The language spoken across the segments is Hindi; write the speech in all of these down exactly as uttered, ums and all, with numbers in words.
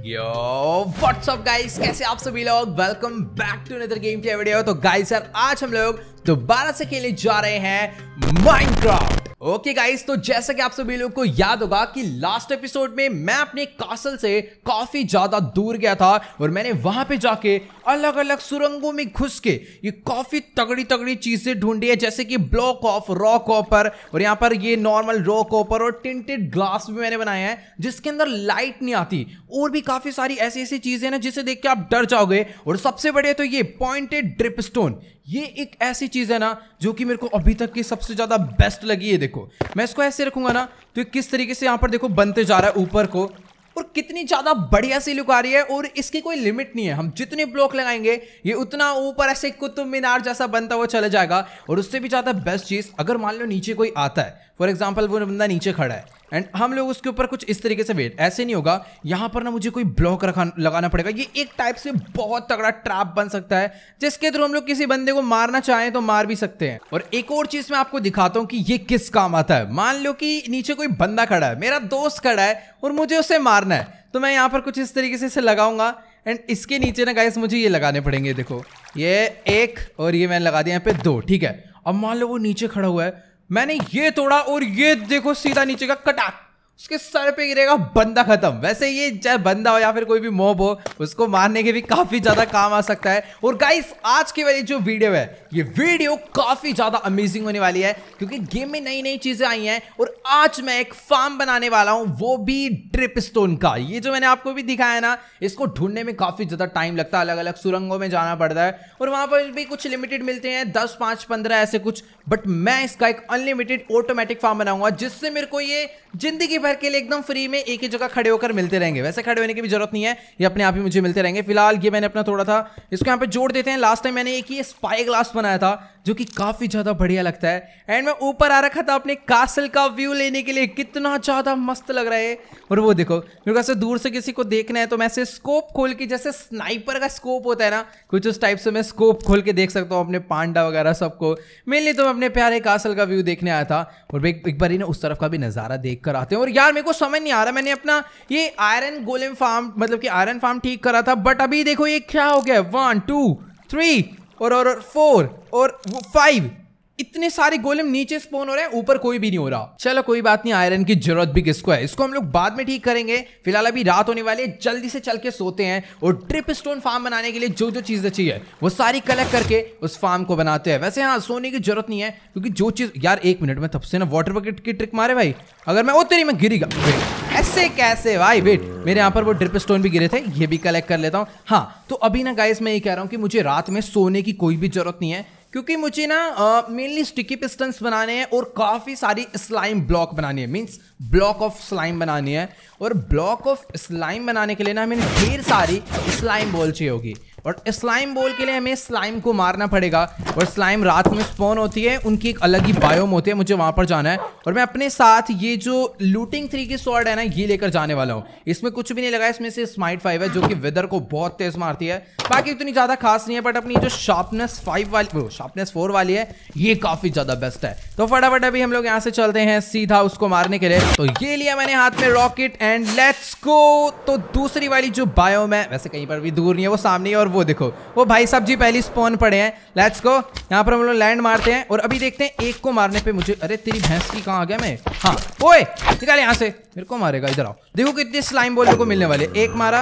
यो व्हाट्स अप गाइस, कैसे आप सभी लोग। Welcome back to another game play video. तो गाइस यार आज हम लोग दोबारा से खेलने जा रहे हैं माइनक्राफ्ट। ओके गाइस, तो जैसा कि आप सभी लोगों को याद होगा कि लास्ट एपिसोड में मैं अपने कासल से काफी ज्यादा दूर गया था और मैंने वहां पे जाके अलग अलग सुरंगों में घुस के ये काफी तगड़ी तगड़ी चीजें ढूंढी है, जैसे कि ब्लॉक ऑफ रॉ कॉपर और यहाँ पर ये नॉर्मल रॉ कॉपर और टिंटेड ग्लास भी मैंने बनाए हैं जिसके अंदर लाइट नहीं आती, और भी काफी सारी ऐसी ऐसी चीजें ना जिसे देख के आप डर जाओगे। और सबसे बड़े तो ये पॉइंटेड ड्रिप स्टोन, ये एक ऐसी चीज है ना जो कि मेरे को अभी तक की सबसे ज्यादा बेस्ट लगी है। देखो मैं इसको ऐसे रखूंगा ना तो किस तरीके से यहाँ पर देखो बनते जा रहा है ऊपर को, और कितनी ज्यादा बढ़िया सी लुक आ रही है। और इसकी कोई लिमिट नहीं है, हम जितने ब्लॉक लगाएंगे ये उतना ऊपर ऐसे कुतुब मीनार जैसा बनता हुआ चला जाएगा। और उससे भी ज्यादा बेस्ट चीज, अगर मान लो नीचे कोई आता है, फॉर एग्जाम्पल वो बंदा नीचे खड़ा है एंड हम लोग उसके ऊपर कुछ इस तरीके से वेट, ऐसे नहीं होगा, यहाँ पर ना मुझे कोई ब्लॉक रखा लगाना पड़ेगा। ये एक टाइप से बहुत तगड़ा ट्रैप बन सकता है जिसके थ्रू हम लोग किसी बंदे को मारना चाहें तो मार भी सकते हैं। और एक और चीज मैं आपको दिखाता हूँ कि ये किस काम आता है। मान लो कि नीचे कोई बंदा खड़ा है, मेरा दोस्त खड़ा है और मुझे उसे मारना है, तो मैं यहाँ पर कुछ इस तरीके से इसे लगाऊंगा एंड इसके नीचे ना गाइस मुझे ये लगाने पड़ेंगे। देखो ये एक और ये मैंने लगा दिया यहाँ पे दो, ठीक है। अब मान लो वो नीचे खड़ा हुआ है, मैंने ये तोड़ा और ये देखो सीधा नीचे का कटा, उसके सर पे गिरेगा, बंदा खत्म। वैसे ये चाहे बंदा हो या फिर कोई भी मॉब हो, उसको मारने के भी काफी ज्यादा काम आ सकता है। और गाइस आज की वाली जो वीडियो है, ये वीडियो काफी ज्यादा अमेजिंग होने वाली है क्योंकि गेम में नई नई चीजें आई हैं और आज मैं एक फार्म बनाने वाला हूं, वो भी ड्रिप स्टोन का। ये जो मैंने आपको भी दिखाया ना, इसको ढूंढने में काफी ज्यादा टाइम लगता है, अलग अलग सुरंगों में जाना पड़ता है और वहां पर भी कुछ लिमिटेड मिलते हैं, दस पांच पंद्रह ऐसे कुछ। बट मैं इसका एक अनलिमिटेड ऑटोमेटिक फार्म बनाऊंगा जिससे मेरे को ये जिंदगी भर के लिए एकदम फ्री में एक ही जगह खड़े होकर मिलते रहेंगे। वैसे खड़े होने की भी जरूरत नहीं है, ये अपने आप ही मुझे मिलते रहेंगे। फिलहाल ये मैंने अपना थोड़ा था, इसको यहाँ पे जोड़ देते हैं। लास्ट टाइम मैंने एक ये स्पाई ग्लास बनाया था जो कि काफी ज्यादा बढ़िया लगता है एंड मैं ऊपर आ रखा था अपने कासल का व्यू लेने के लिए, कितना ज्यादा मस्त लग रहा है। और वो देखो मेरे को ऐसे दूर से किसी को देखना है तो मैं ऐसे स्कोप खोल के, जैसे स्नाइपर का स्कोप होता है ना कुछ उस टाइप से, मैं स्कोप खोल के देख सकता हूँ अपने पांडा वगैरह सबको। मेनली तो मैं अपने प्यारे कासल का व्यू देखने आया था और एक, एक बार ही ना उस तरफ का भी नजारा देख कर आते हैं। और यार मेरे को समझ नहीं आ रहा, मैंने अपना ये आयरन गोलेम फार्म मतलब कि आयरन फार्म ठीक करा था, बट अभी देखो ये क्या हो गया, वन टू थ्री और और फोर और फाइव, इतने सारे गोलेम नीचे स्पॉन हो रहे हैं, ऊपर कोई भी नहीं हो रहा। चलो कोई बात नहीं, आयरन की जरूरत भी किसको है, इसको हम लोग बाद में ठीक करेंगे। फिलहाल अभी रात होने वाली है, जल्दी से चल के सोते हैं और ड्रिप स्टोन फार्म बनाने के लिए जो जो चीजें चाहिए वो सारी कलेक्ट करके उस फार्म को बनाते हैं। वैसे हाँ, सोने की जरूरत नहीं है क्योंकि जो चीज, यार एक मिनट में तब से ना वाटर बकेट की ट्रिक मारे भाई, अगर मैं ओ तेरी मैं गिरेगा, ऐसे कैसे भाई, वेट, मेरे यहाँ पर वो ड्रिप स्टोन भी गिरे थे, ये भी कलेक्ट कर लेता हूँ। हाँ तो अभी ना गाइस मैं ये कह रहा हूँ कि मुझे रात में सोने की कोई भी जरूरत नहीं है क्योंकि मुझे ना मेनली स्टिकी पिस्टन्स बनाने हैं और काफी सारी स्लाइम ब्लॉक बनानी है, मींस ब्लॉक ऑफ स्लाइम बनानी है। और ब्लॉक ऑफ स्लाइम बनाने के लिए ना हमें ढेर सारी स्लाइम बॉल चाहिए होगी और स्लाइम बॉल के लिए हमें स्लाइम को मारना पड़ेगा। और स्लाइम रात में स्पॉन होती है, उनकी एक अलग ही बायोम होती है, मुझे वहां पर जाना है। और मैं अपने साथ ये जो लूटिंग थ्री की स्वॉर्ड है ना, ये लेकर जाने वाला हूँ। इसमें कुछ भी नहीं लगा, इसमें से स्माइट फाइव है जो कि वेदर को बहुत तेज मारती है, बाकी इतनी ज्यादा खास नहीं है। बट अपनी जो शार्पनेस फाइव वाली, वो शार्पनेस फोर वाली है, ये काफी ज्यादा बेस्ट है। तो फटाफट अभी हम लोग यहाँ से चलते हैं सीधा उसको मारने के लिए। तो ये लिया मैंने हाथ में रॉकेट एंड लेट्स गो। तो दूसरी वाली जो बायोम है, वैसे कहीं पर भी दूर नहीं है, वो सामने है। और वो देखो वो भाई साहब जी पहली स्पॉन पड़े हैं, लेट्स गो। यहाँ पर हम लोग लैंड मारते हैं और अभी देखते हैं एक को मारने पे मुझे, अरे तेरी भैंस की कहाँ आ गया मैं, हाँ ओए निकाल यहाँ से, मेरे को मारेगा, इधर आओ। देखो कितने स्लाइम बॉल को मिलने वाले, एक मारा,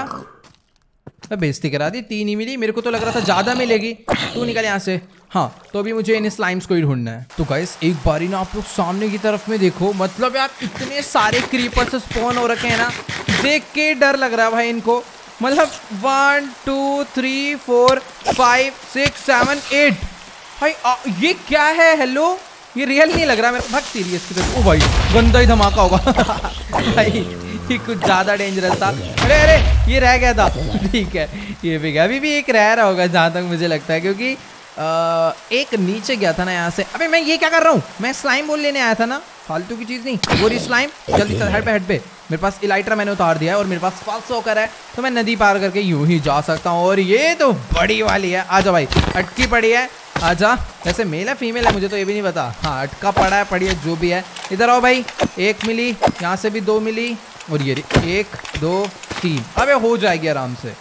बेइज्जती करा दी, तीन ही मिली, मेरे को तो लग रहा था ज्यादा मिलेगी। तू निकल यहाँ से। हाँ तो अभी मुझे इन स्लाइम्स को ही ढूंढना है। तो गाइस एक बारी ना आप लोग सामने की तरफ में देखो, मतलब यार इतने सारे क्रीपर्स स्पॉन हो रखे हैं ना, देख के डर लग रहा है भाई इनको। मतलब one two three four five six seven eight, भाई आ, ये क्या है, हेलो, ये रियल नहीं लग रहा मेरे, भाग सीरियस की तरफ। ओ भाई गंदा ही धमाका होगा भाई, ये कुछ ज्यादा डेंजरस था। अरे अरे ये रह गया था, ठीक है ये भी गया, अभी भी एक रह रहा होगा जहां तक मुझे लगता है, क्योंकि आ, एक नीचे गया था ना यहाँ से। अबे मैं ये क्या कर रहा हूँ, मैं स्लाइम बॉल लेने आया था ना, फालतू की चीज नहीं। वो रही स्लाइम, जल्दी चल, हेड पे हेड पे। मेरे पास इलाइट्रा मैंने उतार दिया है और मेरे पास फास्ट होकर है, तो मैं नदी पार करके यूं ही जा सकता हूँ। और ये तो बड़ी वाली है, आजा भाई, अटकी पड़ी है, आजा। वैसे मेल है फीमेल है मुझे तो ये भी नहीं पता, हाँ अटका पड़ा है, पड़ी है जो भी है। इधर आओ भाई, एक मिली, यहाँ से भी दो मिली, और ये एक दो तीन। अबे हो जाएगी आराम से।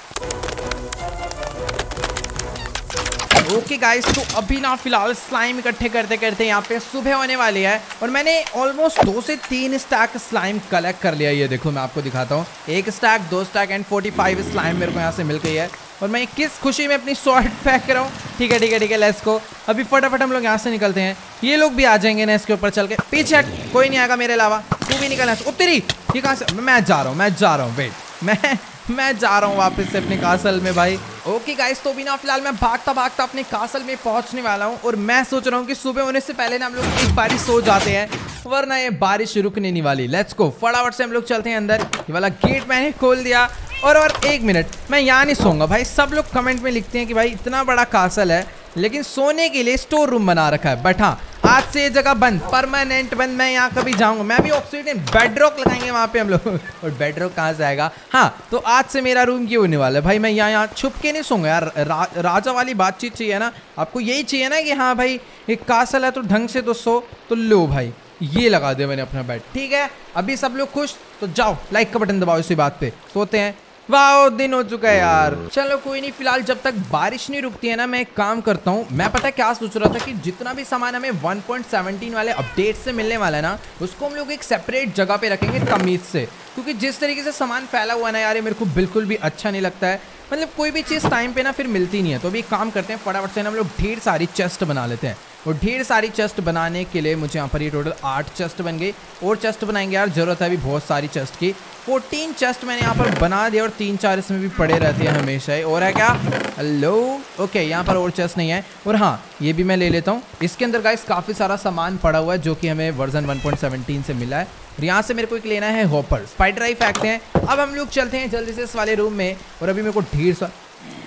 ओके गाइस, तो अभी ना फिलहाल स्लाइम इकट्ठे करते करते यहाँ पे सुबह होने वाली है और मैंने ऑलमोस्ट दो से तीन स्टैक स्लाइम कलेक्ट कर लिया। ये देखो मैं आपको दिखाता हूँ, एक स्टैक, दो स्टैक एंड पैंतालीस स्लाइम मेरे को यहाँ से मिल गई है और मैं किस खुशी में अपनी स्वॉर्ड फेंक रहा हूँ। ठीक है ठीक है ठीक है, लेट्स गो। अभी फटाफट हम लोग यहाँ से निकलते हैं। ये लोग भी आ जाएंगे ना इसके ऊपर चल के। पीछे हट, कोई नहीं आएगा मेरे अलावा। तू भी निकल यहाँ से। तेरी ये कहाँ से? मैं जा रहा हूँ मैं जा रहा हूँ वेट मैं मैं जा रहा हूँ वापस से अपने कासल में भाई। ओके गाइस, तो भी ना फिलहाल मैं भागता भागता अपने कासल में पहुंचने वाला हूँ और मैं सोच रहा हूँ कि सुबह होने से पहले ना हम लोग एक बारी सो जाते हैं, वरना ये बारिश रुकने नहीं वाली। लेट्स गो, फटाफट से हम लोग चलते हैं अंदर। ये वाला गेट मैंने खोल दिया और और एक मिनट, मैं यहाँ नहीं सोऊंगा भाई। सब लोग कमेंट में लिखते हैं कि भाई इतना बड़ा कासल है लेकिन सोने के लिए स्टोर रूम बना रखा है, बट हाँ आज से ये जगह बंद, परमानेंट बंद। मैं यहाँ कभी जाऊंगा, मैं भी ऑक्सीजन बेडरॉक लगाएंगे वहाँ पे हम लोग। और बेडरॉक कहाँ से आएगा? हाँ, तो आज से मेरा रूम ये होने वाला है भाई। मैं यहाँ यहाँ छुप के नहीं सोऊंगा यार। रा, राजा वाली बातचीत चाहिए ना आपको, यही चाहिए ना कि हाँ भाई एक कासल है तो ढंग से तो सो। तो लो भाई, ये लगा दिया मैंने अपना बेड। ठीक है, अभी सब लोग खुश, तो जाओ लाइक का बटन दबाओ इसी बात पे, सोते हैं। वाह, दिन हो चुका है यार। चलो कोई नहीं, फिलहाल जब तक बारिश नहीं रुकती है ना मैं एक काम करता हूँ। मैं पता है क्या सोच रहा था कि जितना भी सामान हमें वन पॉइंट सेवनटीन वाले अपडेट से मिलने वाला है ना, उसको हम लोग एक सेपरेट जगह पे रखेंगे तमीज से, क्योंकि जिस तरीके से सामान फैला हुआ है ना यार, ये मेरे को बिल्कुल भी अच्छा नहीं लगता है। मतलब कोई भी चीज़ टाइम पे ना फिर मिलती नहीं है। तो अभी एक काम करते हैं, फटाफट से हम लोग ढेर सारी चेस्ट बना लेते हैं। और ढेर सारी चेस्ट बनाने के लिए मुझे यहाँ पर ये टोटल आठ चेस्ट बन गई। और चेस्ट बनाएंगे यार, जरूरत है अभी बहुत सारी चेस्ट की। फोर्टीन चेस्ट मैंने यहाँ पर बना दिया और तीन चार इसमें भी पड़े रहते हैं हमेशा ही। और है क्या? हेलो, ओके, यहाँ पर और चेस्ट नहीं है। और हाँ, ये भी मैं ले लेता हूँ। इसके अंदर गाइस काफ़ी सारा सामान पड़ा हुआ है जो कि हमें वर्जन वन पॉइंट सेवनटीन से मिला है। और यहाँ से मेरे को एक लेना है हॉपर, स्पाइडर आई फेंकते हैं। अब हम लोग चलते हैं जल्दी से इस वाले रूम में। और अभी मेरे को ढेर सा,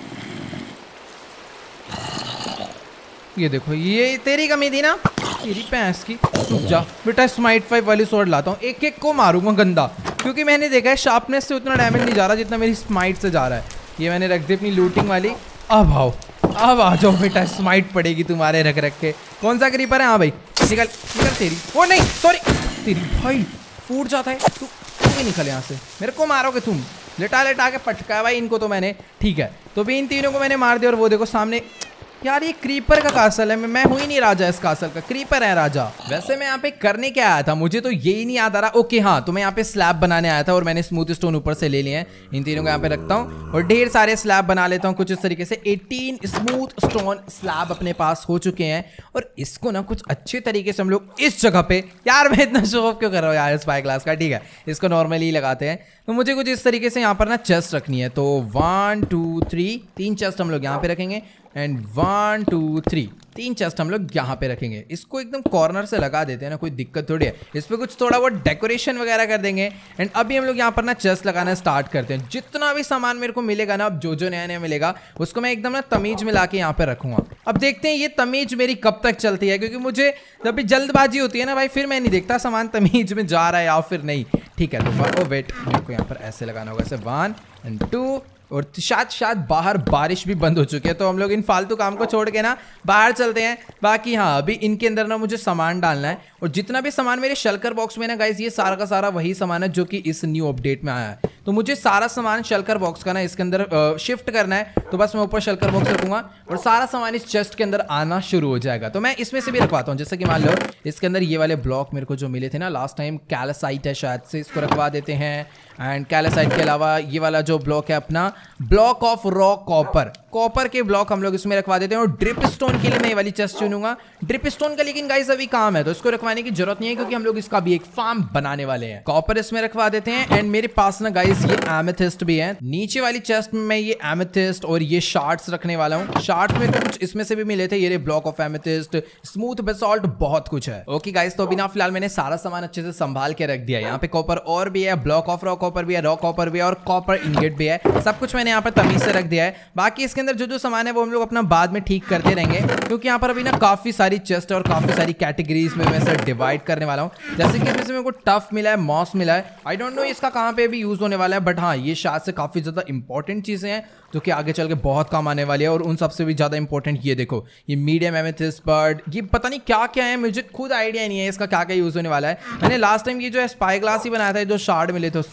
ये देखो, ये तेरी कमी थी ना, तेरी भैंस की। रुक जा बेटा, स्माइट फाइव वाली स्वॉर्ड लाता हूँ, एक एक को मारूंगा गंदा, क्योंकि मैंने देखा है शार्पनेस से उतना डैमेज नहीं जा रहा जितना मेरी स्माइट से जा रहा है। ये मैंने रख दी अपनी लूटिंग वाली। अब आओ, अब आ जाओ बेटा, स्माइट पड़ेगी तुम्हारे रख रख के। कौन सा क्रीपर है? हाँ भाई, निकल निकल तेरी। ओ नहीं, सॉरी, तेरी भाई फूट जाता है। तू तू भी निकल यहाँ से, मेरे को मारोगे तुम? लेटा लेटा के पटका भाई इनको तो मैंने। ठीक है, तो भी इन तीनों को मैंने मार दिया। और वो देखो सामने, यार ये क्रीपर का कासल है। मैं मैं हूँ ही नहीं राजा इस कासल का, क्रीपर है राजा। वैसे मैं यहाँ पे करने क्या आया था मुझे तो यही नहीं याद आ रहा। ओके हाँ, तो मैं यहाँ पे स्लैब बनाने आया था और मैंने स्मूथ स्टोन ऊपर से ले लिए हैं। इन तीनों को यहाँ पे रखता हूँ और ढेर सारे स्लैब बना लेता हूँ कुछ इस तरीके से। अठारह स्मूथ स्टोन स्लैब अपने पास हो चुके हैं और इसको ना कुछ अच्छे तरीके से हम लोग इस जगह पे, यार मैं इतना शो ऑफ क्यों कर रहा हूँ यार स्पाई ग्लास का। ठीक है, इसको नॉर्मली लगाते हैं। तो मुझे कुछ इस तरीके से यहाँ पर ना चेस्ट रखनी है। तो वन टू थ्री, तीन चेस्ट हम लोग यहाँ पे रखेंगे एंड वन टू थ्री, तीन चेस्ट हम लोग यहाँ पे रखेंगे। इसको एकदम कॉर्नर से लगा देते हैं ना, कोई दिक्कत थोड़ी है। इस पे कुछ थोड़ा बहुत डेकोरेशन वगैरह कर देंगे। एंड अभी हम लोग यहाँ पर ना चेस्ट लगाना स्टार्ट करते हैं। जितना भी सामान मेरे को मिलेगा ना, अब जो जो नया नया मिलेगा उसको मैं एकदम ना तमीज में ला के यहाँ पे रखूंगा। अब देखते हैं ये तमीज मेरी कब तक चलती है, क्योंकि मुझे जब भी जल्दबाजी होती है ना भाई, फिर मैं नहीं देखता सामान तमीज में जा रहा है या फिर नहीं। ठीक है, तो ओ वेट, मेरे को यहाँ पर ऐसे लगाना होगा, ऐसे वन एंड टू। और शायद शायद बाहर बारिश भी बंद हो चुकी है, तो हम लोग इन फालतू काम को छोड़ के ना बाहर चलते हैं। बाकी हाँ, अभी इनके अंदर ना मुझे सामान डालना है। और जितना भी सामान मेरे शल्कर बॉक्स में ना गाइस, ये सारा का सारा वही सामान है जो कि इस न्यू अपडेट में आया है। तो मुझे सारा सामान शल्कर बॉक्स का ना इसके अंदर शिफ्ट करना है। तो बस मैं ऊपर शल्कर बॉक्स रखूंगा और सारा सामान इस चेस्ट के अंदर आना शुरू हो जाएगा। तो मैं इसमें से भी रखवाता हूँ, जैसे कि मान लो इसके अंदर ये वाले ब्लॉक मेरे को जो मिले थे ना लास्ट टाइम, कैल्साइट है शायद से, इसको रखवा देते हैं। एंड कैल्साइट के अलावा ये वाला जो ब्लॉक है अपना, block of raw copper, copper के ब्लॉक हम लोग इसमें रखवा देते हैं। और ड्रिप स्टोन के लिए मैं ये वाली चेस्ट चुनूंगा। ड्रिप स्टोन का लेकिन गाइस अभी काम है, तो इसको रखवाने की जरूरत नहीं है, क्योंकि हम लोग इसका भी एक फार्म बनाने वाले हैं। कॉपर इसमें रखवा देते हैं। एंड मेरे पास ना गाइस ये एमेथिस्ट भी है। नीचे वाली चेस्ट में मैं ये एमेथिस्ट और ये शार्ट्स रखने वाला हूँ। शार्ट्स में तो कुछ इसमें से भी मिले थे, ये block of amethyst, smooth basalt, बहुत कुछ है। ओके गाइस, तो अभी ना फिलहाल मैंने सारा सामान अच्छे से संभाल के रख दिया। यहाँ पे कॉपर और भी है, ब्लॉक ऑफ रॉ कॉपर भी है, रॉ कॉपर भी है और कॉपर इंगेट भी है। सब कुछ मैंने यहाँ पर तमीज से रख दिया है। बाकी इसके अंदर जो जो सामान है वो हम लोग अपना बाद में ठीक करते रहेंगे, क्योंकि यहाँ पर अभी ना काफी सारी चेस्ट और काफी सारी कैटेगरीज में मैं इसे डिवाइड करने वाला हूँ। जैसे कि इसमें से मेरे को टफ मिला है, मॉस मिला है। आई डोंट नो इसका कहाँ पे भी यूज होने वाला है, बट हाँ ये शायद से काफी ज्यादा इंपॉर्टेंट चीजें हैं जो कि आगे चल के बहुत काम आने वाली है। और उन सबसे भी ज्यादा इंपॉर्टेंट ये देखो, ये मीडियम एमेथिस्ट बर्ड, ये पता नहीं क्या क्या है, मुझे खुद आइडिया नहीं है इसका क्या क्या यूज होने वाला है। मैंने लास्ट टाइम ये जो स्पाई ग्लास ही बनाया था, जो शार्ड मिले थे उससे,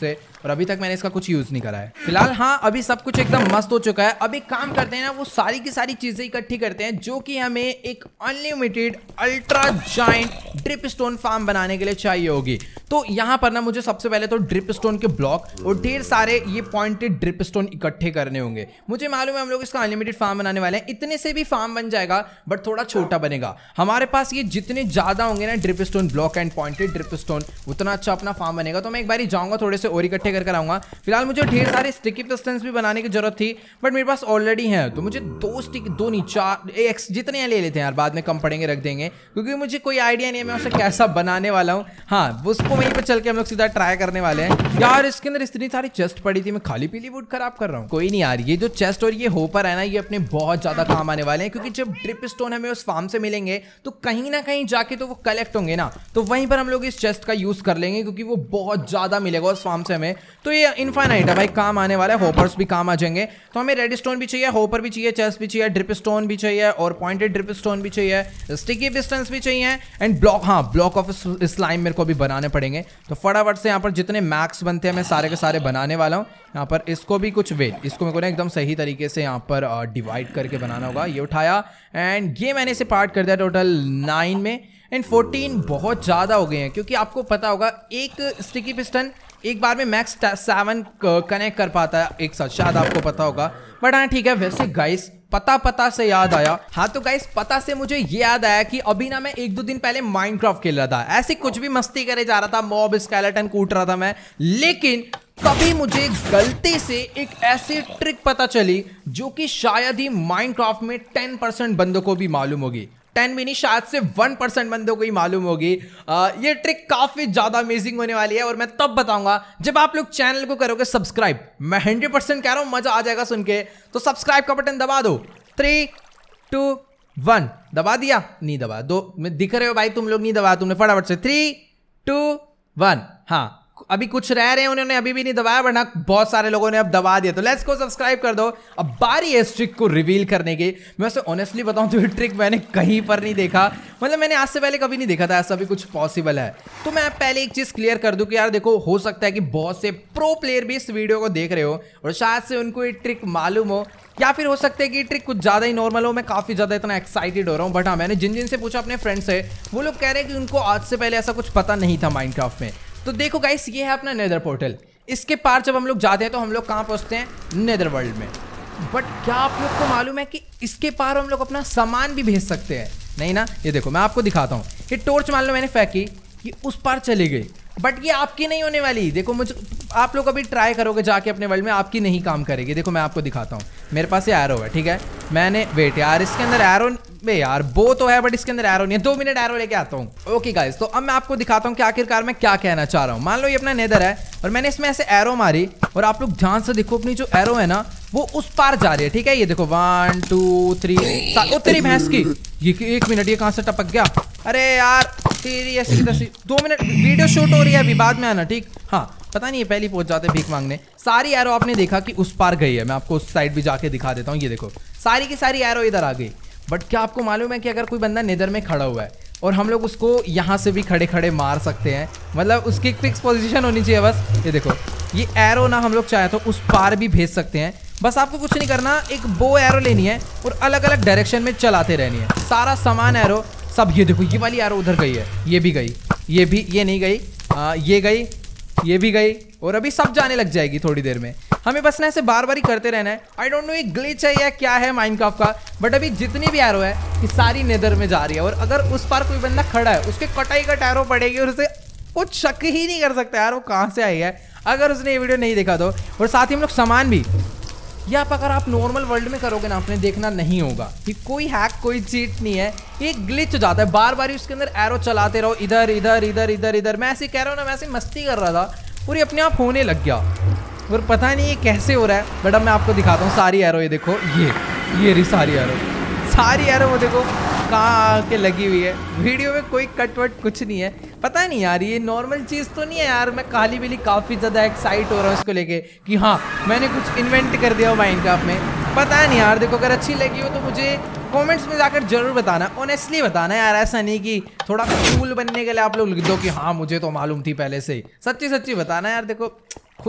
और अभी तक मैंने इसका कुछ यूज नहीं करा है फिलहाल। हाँ अभी सब कुछ एकदम मस्त हो चुका है। अभी काम करते हैं ना, वो सारी की सारी चीजें इकट्ठी करते हैं जो कि हमें एक unlimited ultra giant drip stone farm बनाने के लिए चाहिए होगी। तो यहाँ पर ना मुझे सबसे पहले तो ड्रिप स्टोन के ब्लॉक और ढेर सारे ये पॉइंटेड ड्रिप स्टोन इकट्ठे करने होंगे। मुझे मालूम है हम लोग इसका अनलिमिटेड फार्म बनाने वाले हैं, इतने से भी फार्म बन जाएगा बट थोड़ा छोटा बनेगा। हमारे पास ये जितने ज्यादा होंगे ना drip stone block and pointed drip stone, उतना अच्छा अपना फार्म बनेगा। तो मैं एक बार ही जाऊंगा, थोड़े से और इकट्ठे करके आऊंगा। फिलहाल मुझे ढेर सारे स्टिकी पिस्टन्स भी बनाने की जरूरत थी बट मेरे पास ऑलरेडी है, तो मुझे दो स्टिक दो नहीं चार एक जितने ले लेते हैं यार, बाद में कम पड़ेंगे रख देंगे, क्योंकि मुझे कोई आइडिया नहीं है मैं उसे कैसा बनाने वाला हूँ। हाँ उसको वहीं पे चल के हम लोग सीधा ट्राई करने वाले हैं। यार इसके अंदर इतनी सारी चेस्ट पड़ी थी, मैं खाली पीली वुड खराब कर रहा हूँ। कोई नहीं यार, ये जो चेस्ट और ये होपर है ना, ये अपने बहुत ज्यादा काम आने वाले हैं, क्योंकि जब ड्रिप स्टोन हमें उस फार्म से मिलेंगे तो कहीं ना कहीं जाके तो वो कलेक्ट होंगे ना, तो वहीं पर हम लोग इस चेस्ट का यूज कर लेंगे, क्योंकि वो बहुत ज्यादा मिलेगा उस फार्म से हमें। तो ये इनफाइनाइट है भाई, काम आने वाला है। होपर्स भी काम आ जाएंगे। तो हमें रेड स्टोन भी चाहिए, होपर भी चाहिए, चेस्ट भी चाहिए, ड्रिप स्टोन भी चाहिए और पॉइंटेड ड्रिप स्टोन भी चाहिए, स्टिकी पिस्टन्स भी चाहिए एंड ब्लॉक, हाँ ब्लॉक ऑफ स्लाइम मेरे को भी बनाने पड़ेंगे। तो फटाफट से यहाँ पर जितने मैक्स बनते हैं मैं सारे के सारे बनाने वाला हूँ। यहाँ पर इसको भी कुछ वेट, इसको मेरे को ना एकदम सही तरीके से यहाँ पर डिवाइड करके बनाना होगा। ये उठाया एंड ये मैंने इसे पार्ट कर दिया टोटल नाइन में एंड फोर्टीन बहुत ज़्यादा हो गए हैं, क्योंकि आपको पता होगा एक स्टिकी पिस्टन एक बार में मैक्स सेवन कनेक्ट कर पाता है एक साथ, शायद आपको पता होगा। बट हाँ ठीक है। वैसे गाइस पता पता से याद आया, हाँ तो गाइस पता से मुझे ये याद आया कि अभी ना मैं एक दो दिन पहले माइनक्राफ्ट खेल रहा था, ऐसे कुछ भी मस्ती करे जा रहा था, मॉब स्केलेटन कूट रहा था मैं, लेकिन तभी मुझे गलती से एक ऐसी ट्रिक पता चली जो कि शायद ही माइनक्राफ्ट में टेन परसेंट बंदों को भी मालूम होगी। टेन भी नहीं, शायद से वन परसेंट बंदों को ही मालूम होगी। आ, ये ट्रिक काफी ज्यादा अमेजिंग होने वाली है और मैं तब बताऊंगा जब आप लोग चैनल को करोगे सब्सक्राइब। मैं हंड्रेड परसेंट कह रहा हूं, मजा आ जाएगा सुन के। तो सब्सक्राइब का बटन दबा दो। थ्री टू वन दबा दिया? नहीं दबा दो, मैं दिख रहे हो भाई, तुम लोग नहीं दबा, तुमने फटाफट से थ्री टू वन। हाँ अभी कुछ रह रहे हैं, उन्होंने अभी भी नहीं दबाया, वरना बहुत सारे लोगों ने अब दबा दिया। तो लेट्स को सब्सक्राइब कर दो। अब बारी है इस ट्रिक को रिवील करने की। मैं वैसे ऑनेस्टली बताऊं तो ये ट्रिक मैंने कहीं पर नहीं देखा, मतलब मैंने आज से पहले कभी नहीं देखा था ऐसा भी कुछ पॉसिबल है। तो मैं पहले एक चीज क्लियर कर दूं कि यार देखो, हो सकता है कि बहुत से प्रो प्लेयर भी इस वीडियो को देख रहे हो और शायद से उनको ये ट्रिक मालूम हो, या फिर हो सकता है कि ट्रिक कुछ ज़्यादा ही नॉर्मल हो। मैं काफ़ी ज़्यादा इतना एक्साइटेड हो रहा हूँ। बट हाँ, मैंने जिन जिन से पूछा अपने फ्रेंड से, वो लोग कह रहे हैं कि उनको आज से पहले ऐसा कुछ पता नहीं था माइनक्राफ्ट में। तो देखो गाइस, ये है अपना नेदर पोर्टल। इसके पार जब हम लोग जाते हैं तो हम लोग कहाँ पहुँचते हैं? नेदर वर्ल्ड में। बट क्या आप लोग को मालूम है कि इसके पार हम लोग अपना सामान भी भेज सकते हैं? नहीं ना। ये देखो मैं आपको दिखाता हूँ। ये टॉर्च मान लो मैंने फेंकी, ये उस पार चली गई, बट ये आपकी नहीं होने वाली। देखो मुझे, आप लोग अभी ट्राई करोगे जाके अपने वर्ल्ड में, आपकी नहीं काम करेगी। देखो मैं आपको दिखाता हूँ, मेरे पास ये एरो है, ठीक है। मैंने वेट यार, इसके अंदर एरो बे यार बो तो है बट इसके अंदर एरो नहीं है। दो मिनट एरो लेके आता हूँ। ओके गाइस, तो अब मैं आपको दिखाता हूँ कि आखिरकार मैं क्या कहना चाह रहा हूँ। मान लो ये अपना नेदर है और मैंने इसमें ऐसे एरो मारी और आप लोग ध्यान से देखो, अपनी जो एरो है ना वो उस पार जा रही है, ठीक है। ये देखो वन टू थ्री, ओ तेरी भैंस की, ये एक मिनट, ये कहाँ से टपक गया? अरे यार तेरी ऐसी तैसी। दो मिनट, वीडियो शूट हो रही है अभी, बाद में आना, ठीक। हाँ पता नहीं, ये पहले पहुंच जाते भीख मांगने। सारी एरो आपने देखा कि उस पार गई है। मैं आपको उस साइड भी जाके दिखा देता हूँ। ये देखो सारी की सारी एरो इधर आ गई। बट क्या आपको मालूम है कि अगर कोई बंदा नेदर में खड़ा हुआ है और हम लोग उसको यहाँ से भी खड़े खड़े मार सकते हैं, मतलब उसकी एक फिक्स पोजीशन होनी चाहिए बस। ये देखो ये एरो ना हम लोग चाहे तो उस पार भी भेज सकते हैं। बस आपको कुछ नहीं करना, एक बो एरो लेनी है और अलग अलग डायरेक्शन में चलाते रहनी है। सारा सामान एरो सब, ये देखो ये वाली एरो उधर गई है, ये भी गई, ये भी, ये नहीं गई, आ, ये गई, ये भी गई और अभी सब जाने लग जाएगी थोड़ी देर में। हमें बस ना ऐसे बार बार ही करते रहना है। आई डोंट नो ये ग्लिच है या क्या है माइनक्राफ्ट का, बट अभी जितनी भी एरो है ये सारी नेदर में जा रही है। और अगर उस पार कोई बंदा खड़ा है, उसके कटाई कट एरो पड़ेगी और उसे कुछ शक ही नहीं कर सकता यार वो कहाँ से आई है, अगर उसने ये वीडियो नहीं देखा तो। और साथ ही हम लोग सामान भी, या आप अगर आप नॉर्मल वर्ल्ड में करोगे ना, आपने देखना नहीं होगा कि कोई हैक कोई चीट नहीं है, ये ग्लिच हो जाता है। बार बार उसके अंदर एरो चलाते रहो, इधर इधर इधर इधर इधर। मैं ऐसे कह रहा हूँ ना, मैं ऐसे मस्ती कर रहा था, पूरी अपने आप होने लग गया और पता नहीं ये कैसे हो रहा है। बट अब मैं आपको दिखाता हूँ सारी एरो। ये देखो, ये ये रही सारी एरो, सारी एरो वो देखो कहाँ आके लगी हुई है। वीडियो में कोई कट वट कुछ नहीं है। पता नहीं यार, ये नॉर्मल चीज़ तो नहीं है यार। मैं काली बिली काफ़ी ज़्यादा एक्साइट हो रहा हूँ इसको लेके कि हाँ मैंने कुछ इन्वेंट कर दिया हो माइनक्राफ्ट में। पता नहीं यार, देखो अगर अच्छी लगी हो तो मुझे कमेंट्स में जाकर जरूर बताना, ऑनेस्टली बताना यार। ऐसा नहीं कि थोड़ा कूल बनने के लिए आप लोग लिख दो कि हाँ मुझे तो मालूम थी पहले से ही। सच्ची सच्ची बताना यार। देखो खुद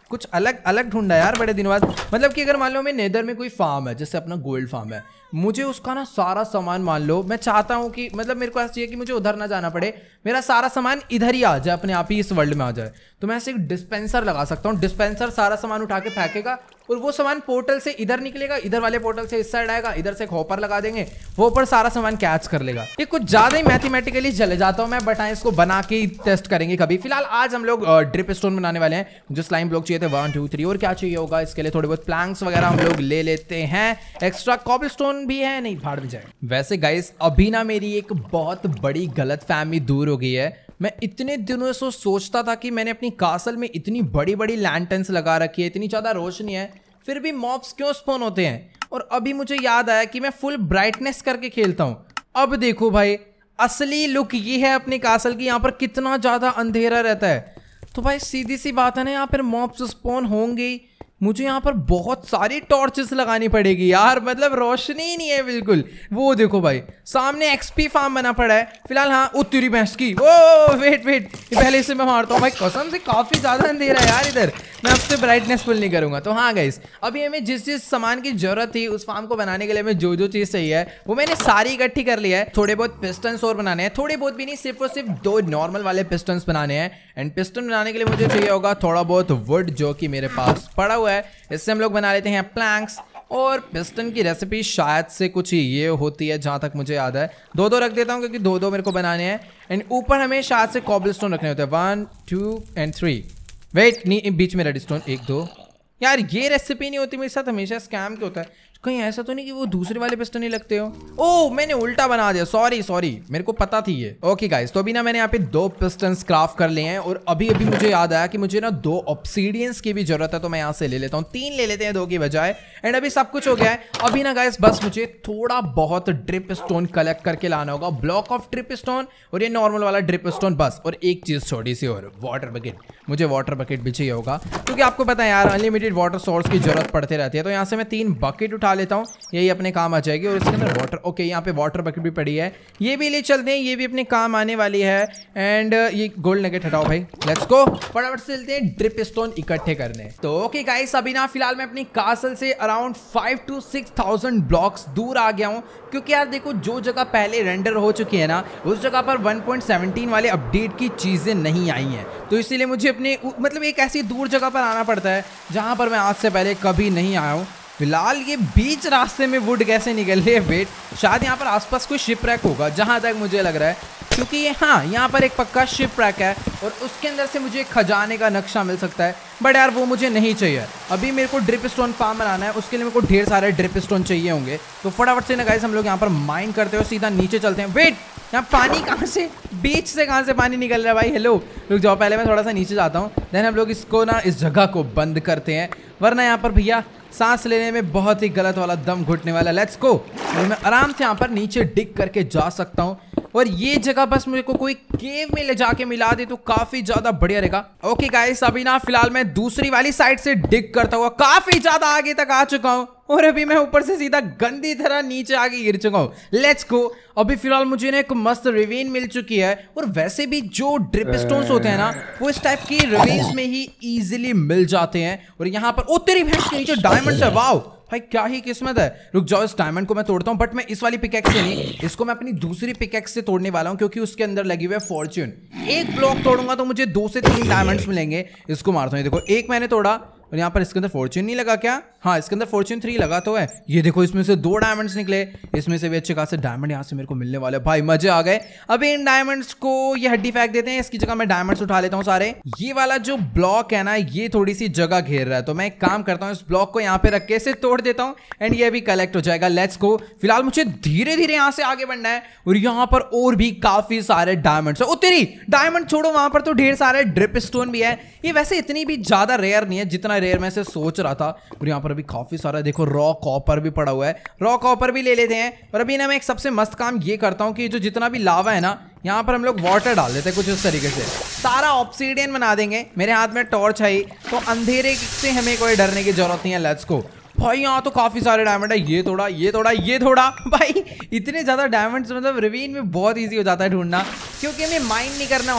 कुछ अलग अलग ढूंढा यार बड़े दिनों बाद। मतलब कि अगर मान लो मैं नेदर में कोई फार्म है, जैसे अपना गोल्ड फार्म है, मुझे उसका ना सारा सामान, मान लो मैं चाहता हूँ कि मतलब मेरे को ऐसा चाहिए कि मुझे उधर ना जाना पड़े, मेरा सारा सामान इधर ही आ जाए, अपने आप ही इस वर्ल्ड में आ जाए। तो मैं ऐसे एक डिस्पेंसर लगा सकता हूँ, डिस्पेंसर सारा सामान उठा के फेंकेगा और वो सामान पोर्टल से इधर निकलेगा, इधर वाले पोर्टल से इस साइड आएगा, इधर से एक हॉपर लगा देंगे, वो ऊपर सारा सामान कैच कर लेगा। ये कुछ ज्यादा ही मैथमेटिकली चले जाता हूँ मैं, बट हाँ इसको बना के ही टेस्ट करेंगे कभी। फिलहाल आज हम लोग ड्रिप स्टोन बनाने वाले हैं। जो स्लाइम ब्लॉक चाहिए थे वन टू थ्री, और क्या चाहिए होगा इसके लिए, थोड़े बहुत प्लैंक्स वगैरह हम लोग ले लेते हैं। एक्स्ट्रा कॉबल स्टोन भी है, नहीं भाड़ में जाए। वैसे गाइस अभी ना मेरी एक बहुत बड़ी गलत फहमी दूर हो गई है। मैं इतने दिनों से सोचता था कि मैंने अपनी कासल में इतनी बड़ी बड़ी लैंटर्न्स लगा रखी है, इतनी ज्यादा रोशनी है, फिर भी मॉब्स क्यों स्पॉन होते हैं। और अभी मुझे याद आया कि मैं फुल ब्राइटनेस करके खेलता हूँ। अब देखो भाई असली लुक ये है अपने कासल की, यहाँ पर कितना ज्यादा अंधेरा रहता है। तो भाई सीधी सी बात है ना, यहाँ पर मॉब्स स्पॉन होंगे, मुझे यहाँ पर बहुत सारी टॉर्चेस लगानी पड़ेगी यार, मतलब रोशनी ही नहीं है बिल्कुल। वो देखो भाई सामने एक्सपी फार्म बना पड़ा है फिलहाल। हाँ उत्तरी भैंस की, ओ वेट वेट पहले से मैं मारता हूँ भाई, कसम से काफी ज्यादा अंधेरा है यार इधर। मैं आपसे ब्राइटनेस फुल नहीं करूंगा। तो हाँ गाइस अभी हमें जिस जिस सामान की जरूरत थी उस फार्म को बनाने के लिए हमें जो जो चीज चाहिए है वो मैंने सारी इकट्ठी कर लिया है। थोड़े बहुत पिस्टन्स और बनाने हैं, थोड़े बहुत भी नहीं, सिर्फ और सिर्फ दो नॉर्मल वाले पिस्टन्स बनाने हैं। एंड पिस्टन बनाने के लिए मुझे चाहिए होगा थोड़ा बहुत वुड, जो कि मेरे पास पड़ा हुआ है। इससे हम लोग बना लेते हैं प्लैंक्स। और पिस्टन की रेसिपी शायद से कुछ ये होती है जहां तक मुझे याद है। दो दो रख देता हूं क्योंकि दो दो मेरे को बनाने हैं। एंड ऊपर हमें शायद से कॉबलस्टोन रखने होते हैं, one two and three. Wait नहीं, बीच में रेडस्टोन, एक दो। यार ये रेसिपी नहीं होती मेरे साथ, हमेशा स्कैम क्यों होता है। कहीं ऐसा तो नहीं कि वो दूसरे वाले पिस्टन ही लगते हो। ओह मैंने उल्टा बना दिया, सॉरी सॉरी, मेरे को पता थी ये। ओके गाइस तो अभी ना मैंने यहाँ पे दो पिस्टन्स क्राफ्ट कर लिए हैं। और अभी अभी मुझे याद आया कि मुझे ना दो ऑब्सीडियंस की भी जरूरत है, तो मैं यहाँ से ले लेता हूँ। तीन ले लेते हैं दो की बजाय। एंड अभी सब कुछ हो गया है। अभी ना गाइस बस मुझे थोड़ा बहुत ड्रिप स्टोन कलेक्ट करके लाना होगा, ब्लॉक ऑफ ड्रिप स्टोन और ये नॉर्मल वाला ड्रिप स्टोन बस। और एक चीज छोटी सी और, वाटर बकेट। मुझे वाटर बकेट भी चाहिए होगा क्योंकि आपको पता है यार अनलिमिटेड वाटर सोर्स की जरूरत पड़ती रहती है। तो यहाँ से मैं तीन बकेट उठा लेता हूँ, यही अपने काम आ जाएगी। और इसके अंदर वाटर, ओके यहाँ पे वाटर बकेट भी पड़ी है, ये भी ले चलते हैं, ये भी अपने काम आने वाली है। एंड ये गोल्ड नगेट हटाओ भाई, लेट्स गो। फटाफट से चलते हैं ड्रिप स्टोन इकट्ठे करने। तो ओके गाइस अभी ना फिलहाल मैं अपनी कासल से around five to six thousand blocks दूर आ गया हूँ। क्योंकि यार देखो जो जगह पहले रेंडर हो चुकी है ना, उस जगह पर वन पॉइंट सेवनटीन वाले अपडेट की चीजें नहीं आई हैं। तो इसीलिए मुझे अपने मतलब एक ऐसी दूर जगह पर आना पड़ता है जहां पर मैं आज से पहले कभी नहीं आया हूँ। फिलहाल ये बीच रास्ते में वुड कैसे निकल रही है, वेट शायद यहाँ पर आसपास कोई शिप रैक होगा जहां तक मुझे लग रहा है। क्योंकि ये हाँ यहाँ पर एक पक्का शिप रैक है और उसके अंदर से मुझे खजाने का नक्शा मिल सकता है। बट यार वो मुझे नहीं चाहिए। अभी मेरे को ड्रिप स्टोन फार्म बनाना है, उसके लिए मेरे को ढेर सारे ड्रिप स्टोन चाहिए होंगे। तो फटाफट से ना गाइस हम लोग यहाँ पर माइन करते हुए सीधा नीचे चलते हैं। वेट यहाँ पानी कहाँ से, बीच से कहाँ से पानी निकल रहा है भाई। हेलो रुक जाओ, पहले मैं थोड़ा सा नीचे जाता हूँ, देन हम लोग इसको ना इस जगह को बंद करते हैं, वरना यहाँ पर भैया सांस लेने में बहुत ही गलत वाला दम घुटने वाला। Let's go. मैं आराम से यहाँ पर नीचे डिग करके जा सकता हूँ। और ये जगह बस मेरे को कोई केव में ले जाके मिला दे तो काफी ज्यादा बढ़िया रहेगा। ओके गाइस अभी ना फिलहाल मैं दूसरी वाली साइड से डिग करता हुआ काफी ज्यादा आगे तक आ चुका हूँ। और अभी मैं ऊपर से सीधा गंदी तरह नीचे आगे गिर चुका हूँ। Let's go. अभी फिलहाल मुझे ना एक मस्त रिवीन मिल चुकी है। और वैसे भी जो ड्रिप स्टोन्स होते हैं ना वो इस टाइप की रिवीन्स में ही इजीली मिल जाते हैं। और यहाँ पर ओ तेरी भैंस के नीचे डायमंड्स है, वाओ भाई क्या ही किस्मत है। रुक जाओ, इस डायमंड को मैं तोड़ता हूँ, बट मैं इस वाली पिकैक्स से नहीं, इसको मैं अपनी दूसरी पिकैक्स से तोड़ने वाला हूँ क्योंकि उसके अंदर लगी हुई है फॉर्च्यून। एक ब्लॉक तोड़ूंगा तो मुझे दो से तीन डायमंड्स मिलेंगे। इसको मारता हूँ, देखो एक मैंने तोड़ा और यहाँ पर इसके अंदर फॉर्च्यून नहीं लगा क्या? हाँ इसके अंदर फॉर्च्यून थ्री लगा तो है। ये देखो इसमें से दो डायमंड्स निकले, इसमें से भी अच्छे खासे डायमंड यहाँ से मेरे को मिलने वाले। भाई मजे आ गए। अभी इन डायमंड्स को ये हड्डी फेंक देते हैं, इसकी जगह मैं डायमंड्स उठा लेता हूँ सारे। ये वाला जो ब्लॉक है ना ये थोड़ी सी जगह घेर रहा है, तो मैं एक काम करता हूँ इस ब्लॉक को यहाँ पे रख के इसे तोड़ देता हूँ एंड ये भी कलेक्ट हो जाएगा। Let's go. फिलहाल मुझे धीरे धीरे यहाँ से आगे बढ़ना है और यहाँ पर और भी काफी सारे डायमंड्स है। ओ तेरी डायमंड छोड़ो, वहां पर तो ढेर सारे ड्रिप स्टोन भी है। ये वैसे इतनी भी ज्यादा रेयर नहीं है जितना रेयर मैं से सोच रहा था। और यहाँ पर अभी काफी सारा देखो रॉ कॉपर भी पड़ा हुआ है, रॉ कॉपर भी ले लेते हैं। और अभी ना मैं एक सबसे मस्त काम ये करता हूँ कि जो जितना भी लावा है ना यहाँ पर हम लोग वाटर डाल देते हैं कुछ इस तरीके से, सारा ऑब्सीडियन बना देंगे। मेरे हाथ में टॉर्च है तो अंधेरे से हमें कोई डरने की जरूरत नहीं है। Let's go. भाई यहाँ तो काफी सारे डायमंड है, ये थोड़ा ये थोड़ा ये थोड़ा। भाई इतने ज्यादा डायमंड्स मतलब रिवीन में बहुत इजी हो जाता है ढूंढना क्योंकि हमें माइन नहीं करना होता,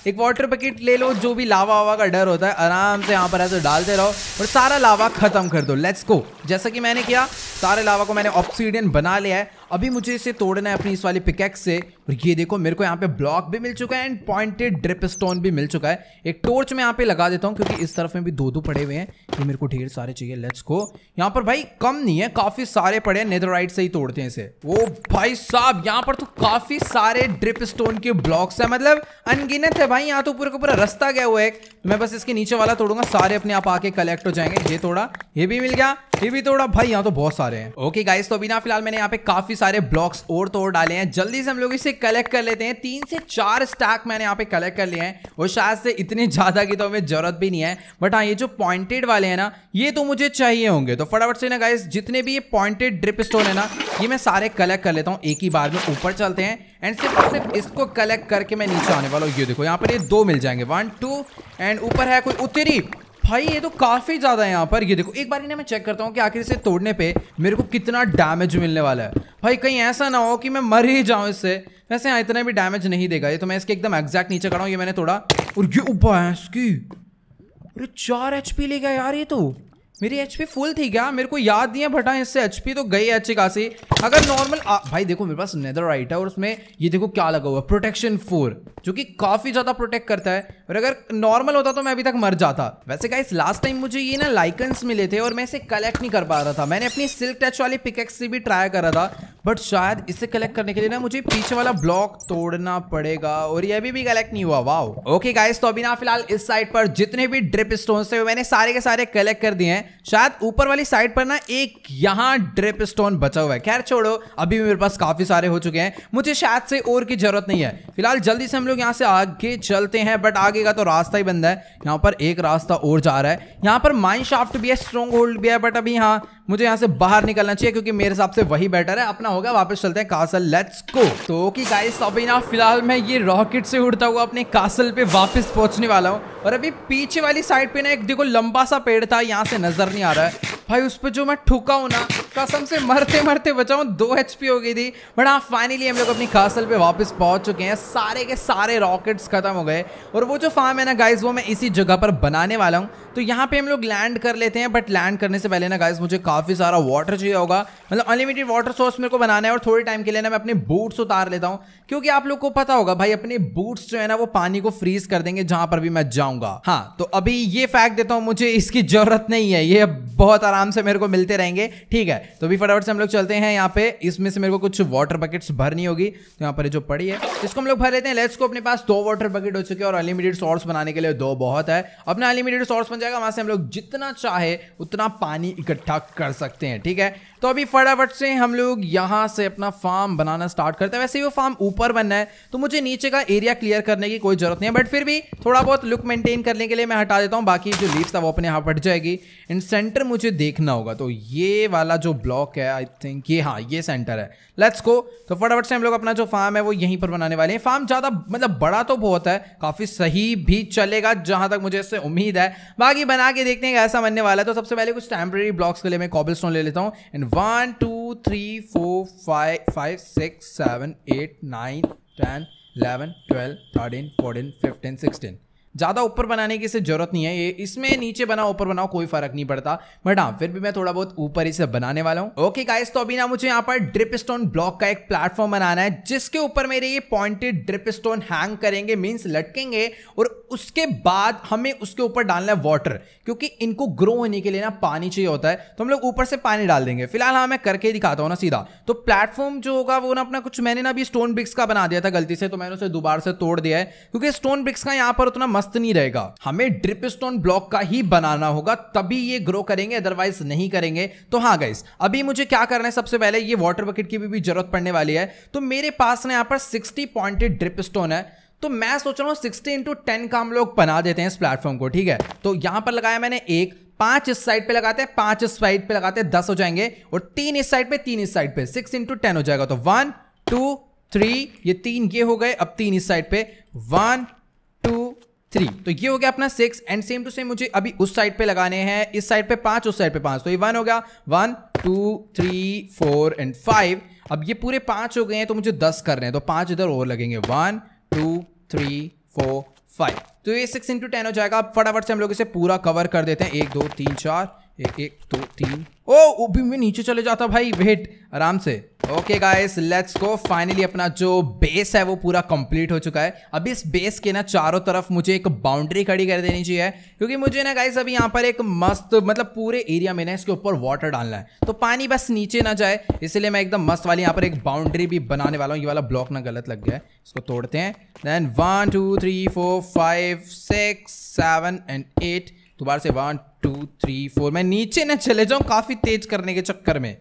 एक वाटर बकेट ले लो, जो भी लावा वावा का डर होता है आराम से यहाँ पर ऐसे डालते रहो और सारा लावा खत्म कर दो। Let's go. जैसा कि मैंने किया, सारे लावा को मैंने ऑब्सीडियन बना लिया है। अभी मुझे इसे तोड़ना है अपनी इस वाली पिकैक्स से। और ये देखो मेरे को यहाँ पे ब्लॉक भी मिल चुका है एंड पॉइंटेड ड्रिप स्टोन भी मिल चुका है। एक टॉर्च मैं यहाँ पे लगा देता हूँ क्योंकि इस तरफ में भी दो दो पड़े हुए हैं, ये मेरे को ढेर सारे चाहिए। Let's go. यहाँ पर भाई कम नहीं है, काफी सारे पड़े हैं। नेदरराइट से ही तोड़ते हैं इसे। ओ भाई साहब, यहाँ पर तो काफी सारे ड्रिप स्टोन के ब्लॉक्स है, मतलब अनगिनत है भाई। यहाँ तो पूरा का पूरा रास्ता गया हुआ है। तो मैं बस इसके नीचे वाला तोड़ूंगा, सारे अपने आप आके कलेक्ट हो जाएंगे। ये तोड़ा, ये भी मिल गया, ये भी तोड़ा। भाई यहाँ तो बहुत सारे हैं। ओके गाइस, तो अभी ना फिलहाल मैंने यहाँ पे काफी सारे ब्लॉक्स और तोड़ डाले हैं। जल्दी से हम लोग इसे कलेक्ट कर लेते हैं। तीन से चार स्टैक मैंने यहाँ पे कलेक्ट कर लिए हैं और शायद से इतने ज्यादा की तो हमें जरूरत भी नहीं है। बट हाँ, ये जो पॉइंटेड वाले हैं ना, ये तो मुझे चाहिए होंगे। तो फटाफट से ना गाइस, जितने भी ये पॉइंटेड ड्रिप स्टोन है ना, ये मैं सारे कलेक्ट कर लेता हूँ एक ही बार में। ऊपर चलते हैं एंड सिर्फ सिर्फ इसको कलेक्ट करके मैं नीचे आने वाला हूँ। ये देखो यहाँ पर ये दो मिल जाएंगे, वन टू एंड ऊपर है कोई उतरी। भाई ये तो काफी ज्यादा है यहाँ पर। ये देखो एक बार इन्हें मैं चेक करता हूँ कि आखिर इसे तोड़ने पे मेरे को कितना डैमेज मिलने वाला है। भाई कहीं ऐसा ना हो कि मैं मर ही जाऊं इससे। वैसे यहाँ इतना भी डैमेज नहीं देगा ये। तो मैं इसके एकदम एग्जैक्ट नीचे खड़ा हूँ। ये मैंने तोड़ा और ये ऊपर है इसकी। अरे चार एचपी ले गया यार ये तो। मेरी एचपी फुल थी क्या? मेरे को याद नहीं है बटा, इससे एचपी तो गई है अच्छी खासी। अगर नॉर्मल भाई देखो मेरे पास नेदरराइट है और उसमें ये देखो क्या लगा हुआ है, प्रोटेक्शन फोर, जो कि काफी ज्यादा प्रोटेक्ट करता है। और अगर नॉर्मल होता तो मैं अभी तक मर जाता। वैसे गाइस लास्ट टाइम मुझे ये ना लाइकन्स मिले थे और मैं इसे कलेक्ट नहीं कर पा रहा था। मैंने अपनी सिल्क टच वाली पिकैक्स से भी ट्राई करा था, बट शायद इसे कलेक्ट करने के लिए ना मुझे पीछे वाला ब्लॉक तोड़ना पड़ेगा और ये अभी भी कलेक्ट नहीं हुआ। वाओ। ओके गाइस, तो अभी ना फिलहाल इस साइड पर जितने भी ड्रिप स्टोन थे मैंने सारे के सारे कलेक्ट कर दिए हैं। शायद ऊपर वाली साइड पर ना एक यहाँ ड्रिप स्टोन बचा हुआ है। खैर छोड़ो, अभी भी मेरे पास काफी सारे हो चुके हैं, मुझे शायद से और की जरूरत नहीं है। फिलहाल जल्दी से हम लोग यहाँ से आगे चलते हैं। बट आगे का तो रास्ता ही बंद है। यहाँ पर एक रास्ता और जा रहा है। यहाँ पर माइन शाफ्ट भी है, स्ट्रॉन्ग होल्ड भी है। बट अभी हाँ मुझे यहाँ से बाहर निकलना चाहिए क्योंकि मेरे हिसाब से वही बेटर है। अपना होगा, वापस चलते हैं कासल। Let's go. तो ओके गाइस, अभी ना फिलहाल मैं ये रॉकेट से उड़ता हुआ अपने कासल पे वापस पहुंचने वाला हूँ। और अभी पीछे वाली साइड पे ना एक देखो लंबा सा पेड़ था, यहाँ से नजर नहीं आ रहा है भाई। उस पर जो मैं ठुका हूं ना, कसम से मरते मरते बचा हूं। दो एचपी हो गई थी। बट हाँ फाइनली हम लोग अपनी कासल पे वापस पहुंच चुके हैं। सारे के सारे रॉकेट्स खत्म हो गए और वो जो फार्म है ना गाइस, वो मैं इसी जगह पर बनाने वाला हूं। तो यहाँ पे हम लोग लैंड कर लेते हैं। बट लैंड करने से पहले ना गाइस, मुझे काफी सारा वाटर चाहिए होगा। मतलब अनलिमिटेड वाटर सोर्स मेरे को बनाना है। और थोड़े टाइम के लिए ना मैं अपने बूट्स उतार लेता हूँ क्योंकि आप लोग को पता होगा भाई, अपने बूट्स जो है ना वो पानी को फ्रीज कर देंगे जहां पर भी मैं जाऊंगा। हाँ तो अभी ये फैक्ट देता हूं, मुझे इसकी जरूरत नहीं है, ये बहुत आराम से मेरे को मिलते रहेंगे। ठीक है, तो अभी फटाफट से हम लोग चलते हैं यहाँ पे। इसमें से मेरे को कुछ वाटर बकेट्स भरनी होगी। तो यहाँ पर जो पड़ी है इसको हम लोग भर लेते हैं। लेट्स को। अपने पास दो वाटर बकेट हो चुके हैं और अनलिमिटेड सोर्स बनाने के लिए दो बहुत है। अपना अनलिमिटेड सोर्स बन जाएगा, वहां से हम लोग जितना चाहे उतना पानी इकट्ठा कर सकते हैं। ठीक है, तो अभी फटाफट से हम लोग यहाँ से अपना फार्म बनाना स्टार्ट करते हैं। वैसे ही वो फार्म ऊपर बनना है तो मुझे नीचे का एरिया क्लियर करने की कोई जरूरत नहीं है। बट फिर भी थोड़ा बहुत लुक मेंटेन करने के लिए मैं हटा देता हूँ। बाकी जो लीव्स था वो अपने यहाँ हट जाएगी। एंड सेंटर मुझे देखना होगा, तो ये वाला जो ब्लॉक है आई थिंक ये, हाँ ये सेंटर है। Let's go. तो फटाफट से हम लोग अपना जो फार्म है वो यहीं पर बनाने वाले हैं। फार्म ज्यादा मतलब बड़ा तो बहुत है, काफी सही भी चलेगा जहां तक मुझे इससे उम्मीद है। बाकी बना के देखते हैं कैसा बनने वाला है। तो सबसे पहले कुछ टेम्परेरी ब्लॉक्स के लिए मैं कॉबलस्टोन ले लेता हूँ। And one two three four five five six seven eight nine ten eleven twelve thirteen fourteen fifteen sixteen. ज़्यादा ऊपर बनाने की इसे जरूरत नहीं है। ये इसमें नीचे बनाओ ऊपर बनाओ कोई फर्क नहीं पड़ता। बट हाँ फिर भी मैं थोड़ा बहुत ऊपर इसे बनाने वाला हूँ। ओके गाइस, तो अभी ना मुझे यहाँ पर ड्रिप स्टोन ब्लॉक का एक प्लेटफॉर्म बनाना है जिसके ऊपर मेरे ये पॉइंटेड ड्रिप स्टोन हैंग करेंगे, मींस लटकेंगे। और उसके बाद हमें उसके ऊपर डालना है वाटर, क्योंकि इनको ग्रो होने के लिए ना पानी चाहिए होता है। तो हम लोग ऊपर से पानी डाल देंगे। फिलहाल हाँ मैं करके दिखाता हूँ ना सीधा। तो प्लेटफॉर्म जो होगा वो ना अपना कुछ, मैंने ना अभी स्टोन ब्रिक्स का बना दिया था गलती से, तो मैंने उसे दोबारा से तोड़ दिया है क्योंकि स्टोन ब्रिक्स का यहाँ पर उतना मस्त नहीं रहेगा। हमें ड्रिप स्टोन ब्लॉक का ही बनाना होगा तभी ये ग्रो करेंगे, अदरवाइज नहीं करेंगे। तो हाँ गाइस, अभी मुझे क्या करना है, सबसे पहले ये वाटर बकेट की भी, भी जरूरत पड़ने वाली है। तो मेरे पास ना यहाँ पर सिक्सटी पॉइंटेड ड्रिप स्टोन है। तो मैं सोच रहा हूँ सिक्सटी इंटू टेन का हम लोग बना देते हैं इस प्लेटफॉर्म को। ठीक है, तो यहां पर लगाया मैंने एक, पांच इस साइड पे लगाते हैं, पांच इस साइड पे लगाते हैं, दस हो जाएंगे। और तीन इस साइड पे, तीन इस साइड पे, सिक्स इंटू टेन हो जाएगा। तो वन टू थ्री, ये तीन ये हो गए। अब तीन इस साइड पे, वन टू थ्री, तो ये हो गया अपना six. And same to same मुझे अभी उस साइड पे लगाने हैं, इस साइड पे पांच, उस साइड पे पांच। तो ये वन हो गया, one two three four and five. अब ये पूरे पांच हो गए हैं तो मुझे दस करने हैं, तो पांच इधर और लगेंगे। One two three four five. तो ये सिक्स इंटू टेन हो जाएगा। अब फटाफट से हम लोग इसे पूरा कवर कर देते हैं। एक दो तीन चार, एक एक दो तीन। ओ भी मैं नीचे चले जाता भाई, वेट आराम से। Okay guys let's go. Finally अपना जो बेस है वो पूरा कंप्लीट हो चुका है। अभी इस बेस के ना चारों तरफ मुझे एक बाउंड्री खड़ी कर देनी चाहिए, क्योंकि मुझे ना गाइस अभी यहाँ पर एक मस्त मतलब पूरे एरिया में ना इसके ऊपर वाटर डालना है, तो पानी बस नीचे ना जाए, इसलिए मैं एकदम मस्त वाली यहाँ पर एक बाउंड्री भी बनाने वाला हूँ। ये वाला ब्लॉक ना गलत लग गया है, इसको तोड़ते हैं। Then one two three four five six seven and eight. दोबारा से वन टू थ्री फोर। मैं नीचे ना चले जाऊं काफी तेज करने के चक्कर में।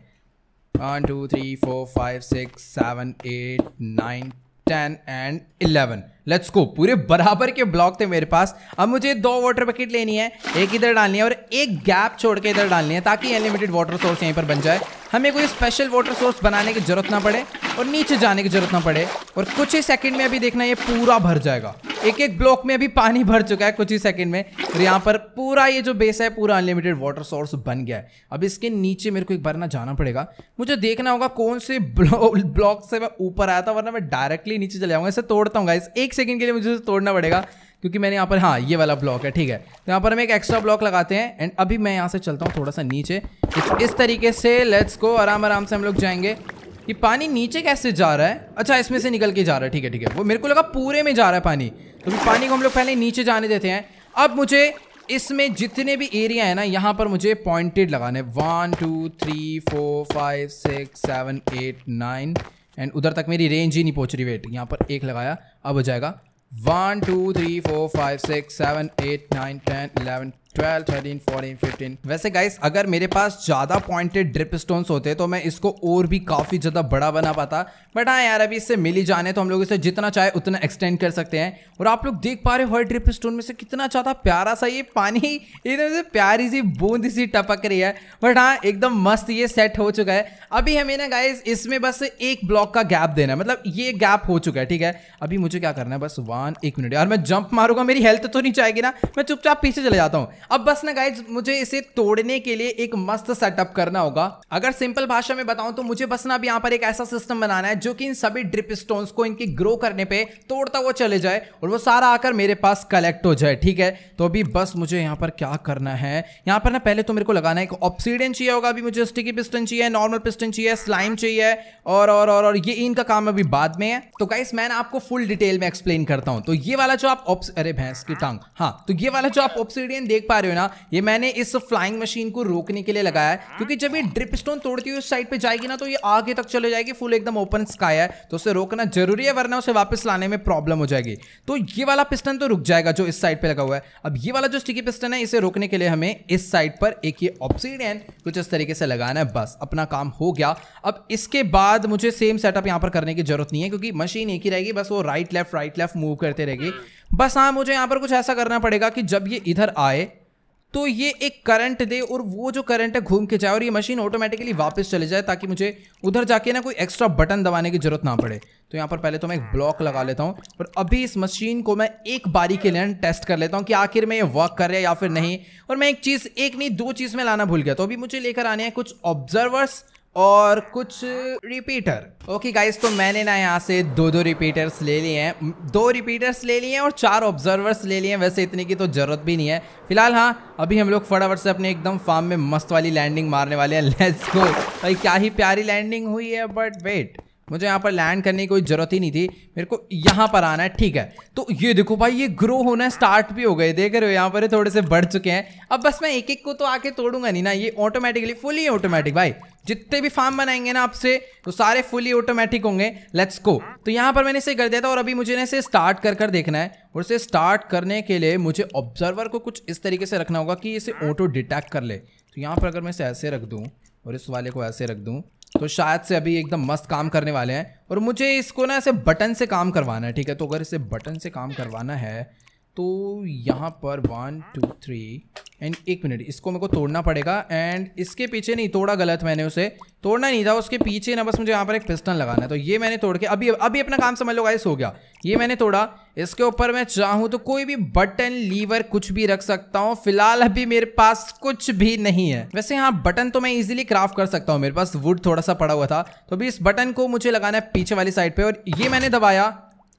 One two three four five six seven eight nine ten and eleven. Let's go. पूरे बराबर के ब्लॉक थे मेरे पास। अब मुझे दो वाटर बकेट लेनी है, एक इधर डालनी है और एक गैप छोड़ के इधर डालनी है, ताकि अनलिमिटेड वाटर सोर्स यहीं पर बन जाए। हमें कोई स्पेशल वाटर सोर्स बनाने की जरूरत ना पड़े और नीचे जाने की जरूरत ना पड़े। और कुछ ही सेकंड में अभी देखना ये पूरा भर जाएगा। एक एक ब्लॉक में अभी पानी भर चुका है कुछ ही सेकंड में। और यहाँ पर पूरा ये जो बेस है पूरा अनलिमिटेड वाटर सोर्स बन गया है। अब इसके नीचे मेरे को एक बार ना जाना पड़ेगा। मुझे देखना होगा कौन से ब्लॉक से मैं ऊपर आया था, वरना मैं डायरेक्टली नीचे चले जाऊंगा। इसे तोड़ता हूँ गाइस, एक सेकंड के लिए मुझे तोड़ना पड़ेगा, क्योंकि मैंने यहाँ पर, हाँ ये वाला ब्लॉक है, ठीक है। तो यहाँ पर हम एक एक्स्ट्रा ब्लॉक लगाते हैं। एंड अभी मैं यहाँ से चलता हूँ थोड़ा सा नीचे, इस तरीके से। Let's go. आराम आराम से हम लोग जाएंगे। ये पानी नीचे कैसे जा रहा है? अच्छा इसमें से निकल के जा रहा है, ठीक है ठीक है। वो मेरे को लगा पूरे में जा रहा है पानी, तो फिर पानी को हम लोग पहले नीचे जाने देते हैं। अब मुझे इसमें जितने भी एरिया है ना, यहाँ पर मुझे पॉइंटेड लगाने। One two three four five six seven eight nine. And उधर तक मेरी रेंज ही नहीं पहुंच रही। वेट, यहाँ पर एक लगाया, अब हो जाएगा। One two three four five six seven eight nine ten eleven twelve thirteen fourteen fifteen. वैसे गाइस अगर मेरे पास ज़्यादा पॉइंटेड ड्रिप स्टोन्स होते तो मैं इसको और भी काफ़ी ज़्यादा बड़ा बना पाता, बट हाँ यार अभी इससे मिल ही जाने, तो हम लोग इसे जितना चाहे उतना एक्सटेंड कर सकते हैं। और आप लोग देख पा रहे हो हर ड्रिप स्टोन में से कितना ज़्यादा प्यारा सा ये पानी एकदम से प्यारी सी बूंद सी टपक रही है। बट हाँ एकदम मस्त ये सेट हो चुका है। अभी हमें ना गाइस इसमें बस एक ब्लॉक का गैप देना है, मतलब ये गैप हो चुका है, ठीक है। अभी मुझे क्या करना है, बस वन एक मिनट यार, मैं जंप मारूंगा मेरी हेल्थ तो नहीं जाएगी ना, मैं चुपचाप पीछे चले जाता हूँ। अब बस ना गाइस मुझे इसे तोड़ने के लिए एक मस्त सेटअप करना होगा। अगर सिंपल भाषा में बताऊं तो मुझे बस ना अब यहाँ पर एक ऐसा सिस्टम बनाना है जो कि इन सभी ड्रिप स्टोन्स को इनके ग्रो करने पे तोड़ता हुआ चले जाए और वो सारा आकर मेरे पास कलेक्ट हो जाए, ठीक है। तो अभी बस मुझे यहाँ पर क्या करना है, यहाँ पर ना पहले तो मेरे को लगाना है एक ऑब्सीडियन चाहिए होगा, अभी मुझे स्टिकी पिस्टन चाहिए, नॉर्मल पिस्टन चाहिए, स्लाइम चाहिए और और और, और ये इनका काम अभी बाद में है। तो गाइस मैं आपको फुल डिटेल में एक्सप्लेन करता हूं। तो ये वाला जो आप अरे भैंस की टांग, हाँ तो ये वाला जो आप ऑब्सीडियन देख पा रहे हो ना, ये मैंने इस फ्लाइंग मशीन को रोकने के लिए लगाया है, क्योंकि जब ये ड्रिप स्टोन तोड़ती हुई उस साइड पे जाएगी ना तो ये आगे तक चले जाएगी, फुल एकदम ओपन स्काई है, तो उसे रोकना जरूरी है, वरना उसे वापस लाने में प्रॉब्लम हो जाएगी। तो ये वाला पिस्टन तो रुक जाएगा जो इस साइड पे लगा हुआ है। अब ये वाला जो स्टिकी पिस्टन है इसे रोकने के लिए हमें इस साइड पर एक ये ऑब्सीडियन कुछ इस तरीके से लगाना है, बस अपना काम हो गया। अब इसके बाद मुझे सेम सेटअप यहां पर करने की जरूरत नहीं है, क्योंकि मशीन एक ही रहेगी, बस वो right left right left move करते रहेगी। बस हाँ मुझे यहां पर कुछ ऐसा करना पड़ेगा कि जब ये इधर आए तो ये एक करंट दे और वो जो करंट है घूम के जाए और ये मशीन ऑटोमेटिकली वापस चले जाए, ताकि मुझे उधर जाके ना कोई एक्स्ट्रा बटन दबाने की जरूरत ना पड़े। तो यहाँ पर पहले तो मैं एक ब्लॉक लगा लेता हूँ और अभी इस मशीन को मैं एक बारी के लिए टेस्ट कर लेता हूँ कि आखिर में ये वर्क कर रहा है या फिर नहीं। और मैं एक चीज़, एक नहीं दो चीज़ में लाना भूल गया, तो अभी मुझे लेकर आने हैं कुछ ऑब्जर्वर्स और कुछ रिपीटर। ओके गाइस, तो मैंने ना यहाँ से दो दो रिपीटर्स ले लिए हैं, दो रिपीटर्स ले लिए हैं और चार ऑब्जर्वर्स ले लिए हैं। वैसे इतने की तो जरूरत भी नहीं है फिलहाल। हाँ अभी हम लोग फटाफट से अपने एकदम फार्म में मस्त वाली लैंडिंग मारने वाले हैं। लेट्स गो भाई, क्या ही प्यारी लैंडिंग हुई है। बट वेट, मुझे यहाँ पर लैंड करने की कोई जरूरत ही नहीं थी, मेरे को यहाँ पर आना है, ठीक है। तो ये देखो भाई, ये ग्रो होना स्टार्ट भी हो गए, देख रहे हो यहाँ पर थोड़े से बढ़ चुके हैं। अब बस मैं एक एक को तो आके तोड़ूंगा नहीं ना, ये ऑटोमेटिकली फुली ऑटोमेटिक भाई, जितने भी फार्म बनाएंगे ना आपसे तो सारे फुली ऑटोमेटिक होंगे। Let's go. तो यहाँ पर मैंने इसे कर दिया था और अभी मुझे ना इसे स्टार्ट कर कर देखना है, और इसे स्टार्ट करने के लिए मुझे ऑब्जर्वर को कुछ इस तरीके से रखना होगा कि इसे ऑटो डिटेक्ट कर ले। तो यहाँ पर अगर मैं इसे ऐसे रख दूँ और इस वाले को ऐसे रख दूँ तो शायद से अभी एकदम मस्त काम करने वाले हैं। और मुझे इसको ना ऐसे बटन से काम करवाना है, ठीक है। तो अगर इसे बटन से काम करवाना है तो यहाँ पर वन टू थ्री एंड एक मिनट, इसको मेरे को तोड़ना पड़ेगा। एंड इसके पीछे नहीं, तोड़ा गलत मैंने, उसे तोड़ना नहीं था, उसके पीछे ना बस मुझे यहाँ पर एक पिस्टन लगाना है। तो ये मैंने तोड़ के अभी अभी अपना काम समझ लो गाइस, हो गया। ये मैंने तोड़ा, इसके ऊपर मैं चाहूँ तो कोई भी बटन लीवर कुछ भी रख सकता हूँ। फिलहाल अभी मेरे पास कुछ भी नहीं है। वैसे हाँ बटन तो मैं इजीली क्राफ्ट कर सकता हूँ, मेरे पास वुड थोड़ा सा पड़ा हुआ था। तो अभी इस बटन को मुझे लगाना है पीछे वाली साइड पे, और ये मैंने दबाया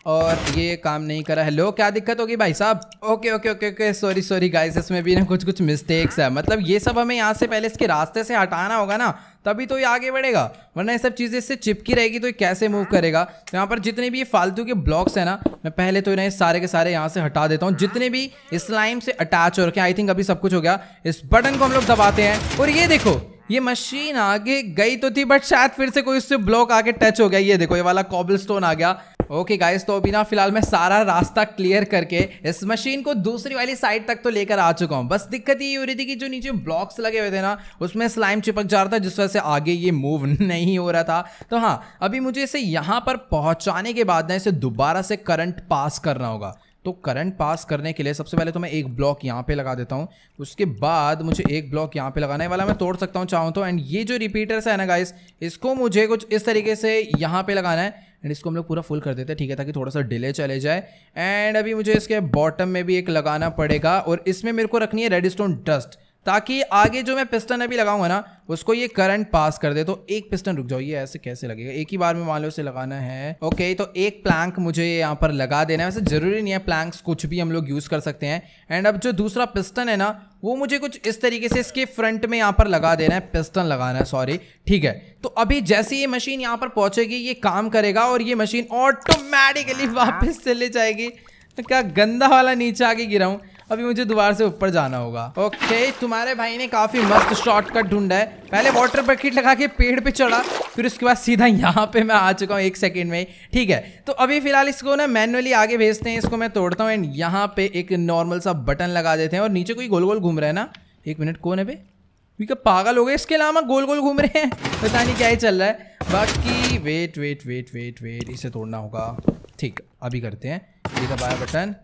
और ये काम नहीं करा। हेलो, क्या दिक्कत होगी भाई साहब? Okay okay okay okay sorry sorry guys, इसमें भी ना कुछ कुछ मिस्टेक्स है। मतलब ये सब हमें यहाँ से पहले इसके रास्ते से हटाना होगा ना, तभी तो ये आगे बढ़ेगा, वरना ये सब चीज़ें इससे चिपकी रहेगी तो ये कैसे मूव करेगा। तो यहाँ पर जितने भी ये फालतू के ब्लॉक्स है ना, मैं पहले तो इन्हें सारे के सारे यहाँ से हटा देता हूँ, जितने भी स्लाइम से अटैच हो रखे हैं। आई थिंक अभी सब कुछ हो गया। इस बटन को हम लोग दबाते हैं और ये देखो, ये मशीन आगे गई तो थी बट शायद फिर से कोई उससे ब्लॉक आके टच हो गया। ये देखो, ये वाला कॉबलस्टोन आ गया। ओके गाइस, तो अभी ना फिलहाल मैं सारा रास्ता क्लियर करके इस मशीन को दूसरी वाली साइड तक तो लेकर आ चुका हूँ। बस दिक्कत ये हो रही थी कि जो नीचे ब्लॉक्स लगे हुए थे ना, उसमें स्लाइम चिपक जा रहा था, जिस वजह से आगे ये मूव नहीं हो रहा था। तो हाँ, अभी मुझे इसे यहाँ पर पहुँचाने के बाद ना इसे दोबारा से करंट पास करना होगा। तो करंट पास करने के लिए सबसे पहले तो मैं एक ब्लॉक यहाँ पे लगा देता हूँ, उसके बाद मुझे एक ब्लॉक यहाँ पे लगाने वाला मैं तोड़ सकता हूँ चाहूँ तो। एंड ये जो रिपीटर्स है ना गाइस, इसको मुझे कुछ इस तरीके से यहाँ पे लगाना है। एंड इसको हम लोग पूरा फुल कर देते हैं, ठीक है, ताकि थोड़ा सा डिले चले जाए। एंड अभी मुझे इसके बॉटम में भी एक लगाना पड़ेगा और इसमें मेरे को रखनी है रेडस्टोन डस्ट, ताकि आगे जो मैं पिस्टन अभी लगाऊंगा ना, उसको ये करंट पास कर दे। तो एक पिस्टन, रुक जाओ, ये ऐसे कैसे लगेगा? एक ही बार में मान लो इसे लगाना है। ओके, तो एक प्लैंक मुझे यहाँ पर लगा देना है। वैसे जरूरी नहीं है, प्लैंक्स कुछ भी हम लोग यूज कर सकते हैं। एंड अब जो दूसरा पिस्टन है ना, वो मुझे कुछ इस तरीके से इसके फ्रंट में यहाँ पर लगा देना है, पिस्टन लगाना है, सॉरी, ठीक है। तो अभी जैसे ये मशीन यहाँ पर पहुंचेगी, ये काम करेगा और ये मशीन ऑटोमेटिकली वापस चले जाएगी। तो क्या गंदा वाला नीचे आके गिरा हूँ, अभी मुझे दोबारा से ऊपर जाना होगा। ओके, तुम्हारे भाई ने काफी मस्त शॉर्टकट ढूंढा है। पहले वाटर बकेट लगा के पेड़ पे चढ़ा, फिर उसके बाद सीधा यहाँ पे मैं आ चुका हूँ एक सेकंड में, ठीक है। तो अभी फिलहाल इसको ना मैनुअली आगे भेजते हैं, इसको मैं तोड़ता हूँ एंड यहाँ पे एक नॉर्मल सा बटन लगा देते हैं। और नीचे कोई गोल गोल घूम रहा है ना, एक मिनट, कौन है बे? क्या पागल हो गए? इसके अलावा गोल गोल घूम रहे हैं, पता नहीं क्या ही चल रहा है। बाकी wait wait wait wait wait इसे तोड़ना होगा, ठीक, अभी करते हैं। ये दबाया बटन,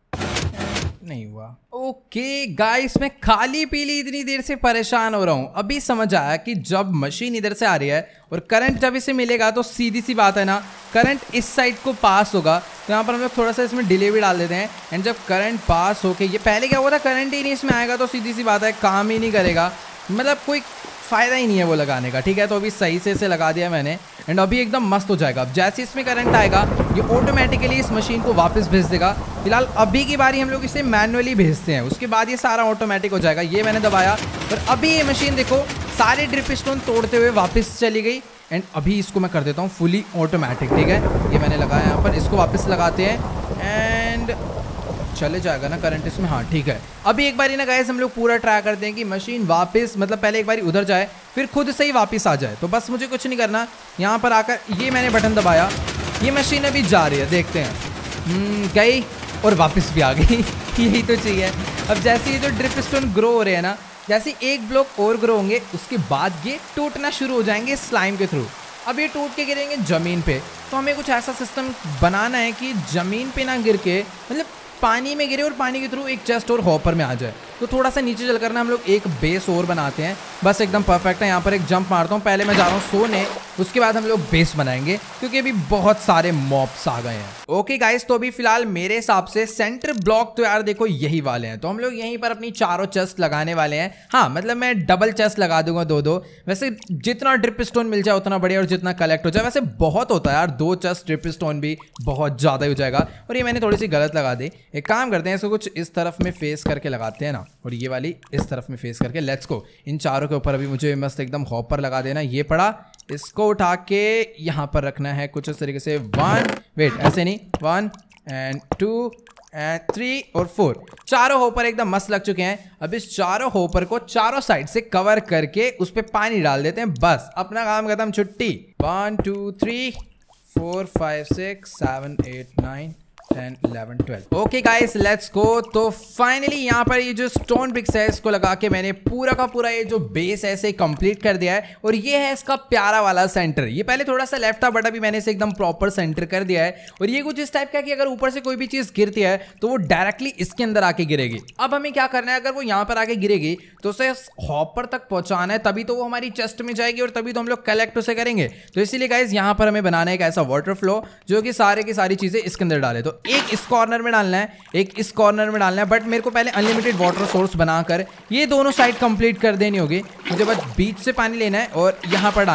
नहीं हुआ। ओके गाइस, मैं खाली पीली इतनी देर से परेशान हो रहा हूँ। अभी समझ आया कि जब मशीन इधर से आ रही है और करंट जब इसे मिलेगा तो सीधी सी बात है ना, करंट इस साइड को पास होगा। तो यहाँ पर हम लोग थोड़ा सा इसमें डिले भी डाल देते हैं। एंड जब करंट पास होके, ये पहले क्या हुआ था, करंट ही नहीं इसमें आएगा तो सीधी सी बात है काम ही नहीं करेगा, मतलब कोई फायदा ही नहीं है वो लगाने का, ठीक है। तो अभी सही से इसे लगा दिया मैंने एंड अभी एकदम मस्त हो जाएगा। अब जैसे इसमें करंट आएगा, ये ऑटोमेटिकली इस मशीन को वापस भेज देगा। फिलहाल अभी की बारी हम लोग इसे मैनुअली भेजते हैं, उसके बाद ये सारा ऑटोमेटिक हो जाएगा। ये मैंने दबाया और अभी ये मशीन देखो सारे ड्रिप स्टोन तोड़ते हुए वापस चली गई। एंड अभी इसको मैं कर देता हूँ फुली ऑटोमेटिक, ठीक है। ये मैंने लगाया यहाँ पर, इसको वापस लगाते हैं एंड चले जाएगा ना करंट इसमें, हाँ ठीक है। अभी एक बारी ना गाइस हम लोग पूरा ट्राई करते हैं कि मशीन वापस, मतलब पहले एक बारी उधर जाए फिर खुद से ही वापस आ जाए। तो बस मुझे कुछ नहीं करना, यहाँ पर आकर ये मैंने बटन दबाया, ये मशीन अभी जा रही है, देखते हैं, गई और वापस भी आ गई। यही तो चाहिए। अब जैसे ये जो ड्रिप स्टोन ग्रो हो रहे हैं ना, जैसे एक ब्लॉक और ग्रो होंगे उसके बाद ये टूटना शुरू हो जाएंगे स्लाइम के थ्रू। अब ये टूट के गिरेंगे जमीन पे, तो हमें कुछ ऐसा सिस्टम बनाना है कि जमीन पे ना गिर के, मतलब पानी में गिरे और पानी के थ्रू एक चेस्ट और हॉपर में आ जाए। तो थोड़ा सा नीचे चल कर ना हम लोग एक बेस और बनाते हैं, बस एकदम परफेक्ट है। यहाँ पर एक जंप मारता हूँ, पहले मैं जा रहा हूँ सोने, उसके बाद हम लोग बेस बनाएंगे क्योंकि अभी बहुत सारे मॉब्स आ गए हैं। ओके गाइस, तो अभी फिलहाल मेरे हिसाब से सेंटर ब्लॉक तो यार देखो यही वाले हैं, तो हम लोग यहीं पर अपनी चारों चेस्ट लगाने वाले हैं। हाँ मतलब मैं डबल चेस्ट लगा दूंगा, दो दो। वैसे जितना ड्रिप स्टोन मिल जाए उतना बढ़िया और जितना कलेक्ट हो जाए। वैसे बहुत होता है यार, दो चेस्ट ड्रिप स्टोन भी बहुत ज्यादा हो जाएगा। और ये मैंने थोड़ी सी गलत लगा दी, एक काम करते हैं इसको कुछ इस तरफ में फेस करके लगाते हैं ना, और ये वाली इस तरफ में फेस करके। लेट्स गो, इन चारों के ऊपर अभी मुझे मस्त एकदम हॉपर लगा देना। ये पड़ा, इसको उठा के यहाँ पर रखना है कुछ इस तरीके से। वन, वेट ऐसे नहीं, one and two and three और फोर, चारों होपर एकदम मस्त लग चुके हैं। अब इस चारों होपर को चारों साइड से कवर करके उस पर पानी डाल देते हैं, बस अपना काम खत्म, छुट्टी। One two three four five six seven eight nine ten eleven twelve. Okay guys let's go. तो फाइनली यहाँ पर ये जो स्टोन ब्रिक्स है इसको लगा के मैंने पूरा का पूरा ये जो बेस है इसे कंप्लीट कर दिया है। और ये है इसका प्यारा वाला सेंटर। ये पहले थोड़ा सा लेफ्ट था बट अभी मैंने इसे एकदम प्रॉपर सेंटर कर दिया है। और ये कुछ इस टाइप का कि अगर ऊपर से कोई भी चीज गिरती है तो वो डायरेक्टली इसके अंदर आके गिरेगी। अब हमें क्या करना है, अगर वो यहाँ पर आके गिरेगी तो उसे हॉपर तक पहुंचाना है, तभी तो वो हमारी चेस्ट में जाएगी और तभी तो हम लोग कलेक्ट उसे करेंगे। तो इसीलिए गाइस यहाँ पर हमें बनाना है एक ऐसा वाटर फ्लो जो कि सारे की सारी चीजें इसके अंदर डाले। तो एक इस कॉर्नर में डालना है, एक इस कॉर्नर में डालना है, बट मेरे को पहले अनलिमिटेड वाटर सोर्स बनाकर ये दोनों साइड कंप्लीट कर देनी होगी। मुझे बस बीच से पानी लेना है और यहाँ पर डालना है।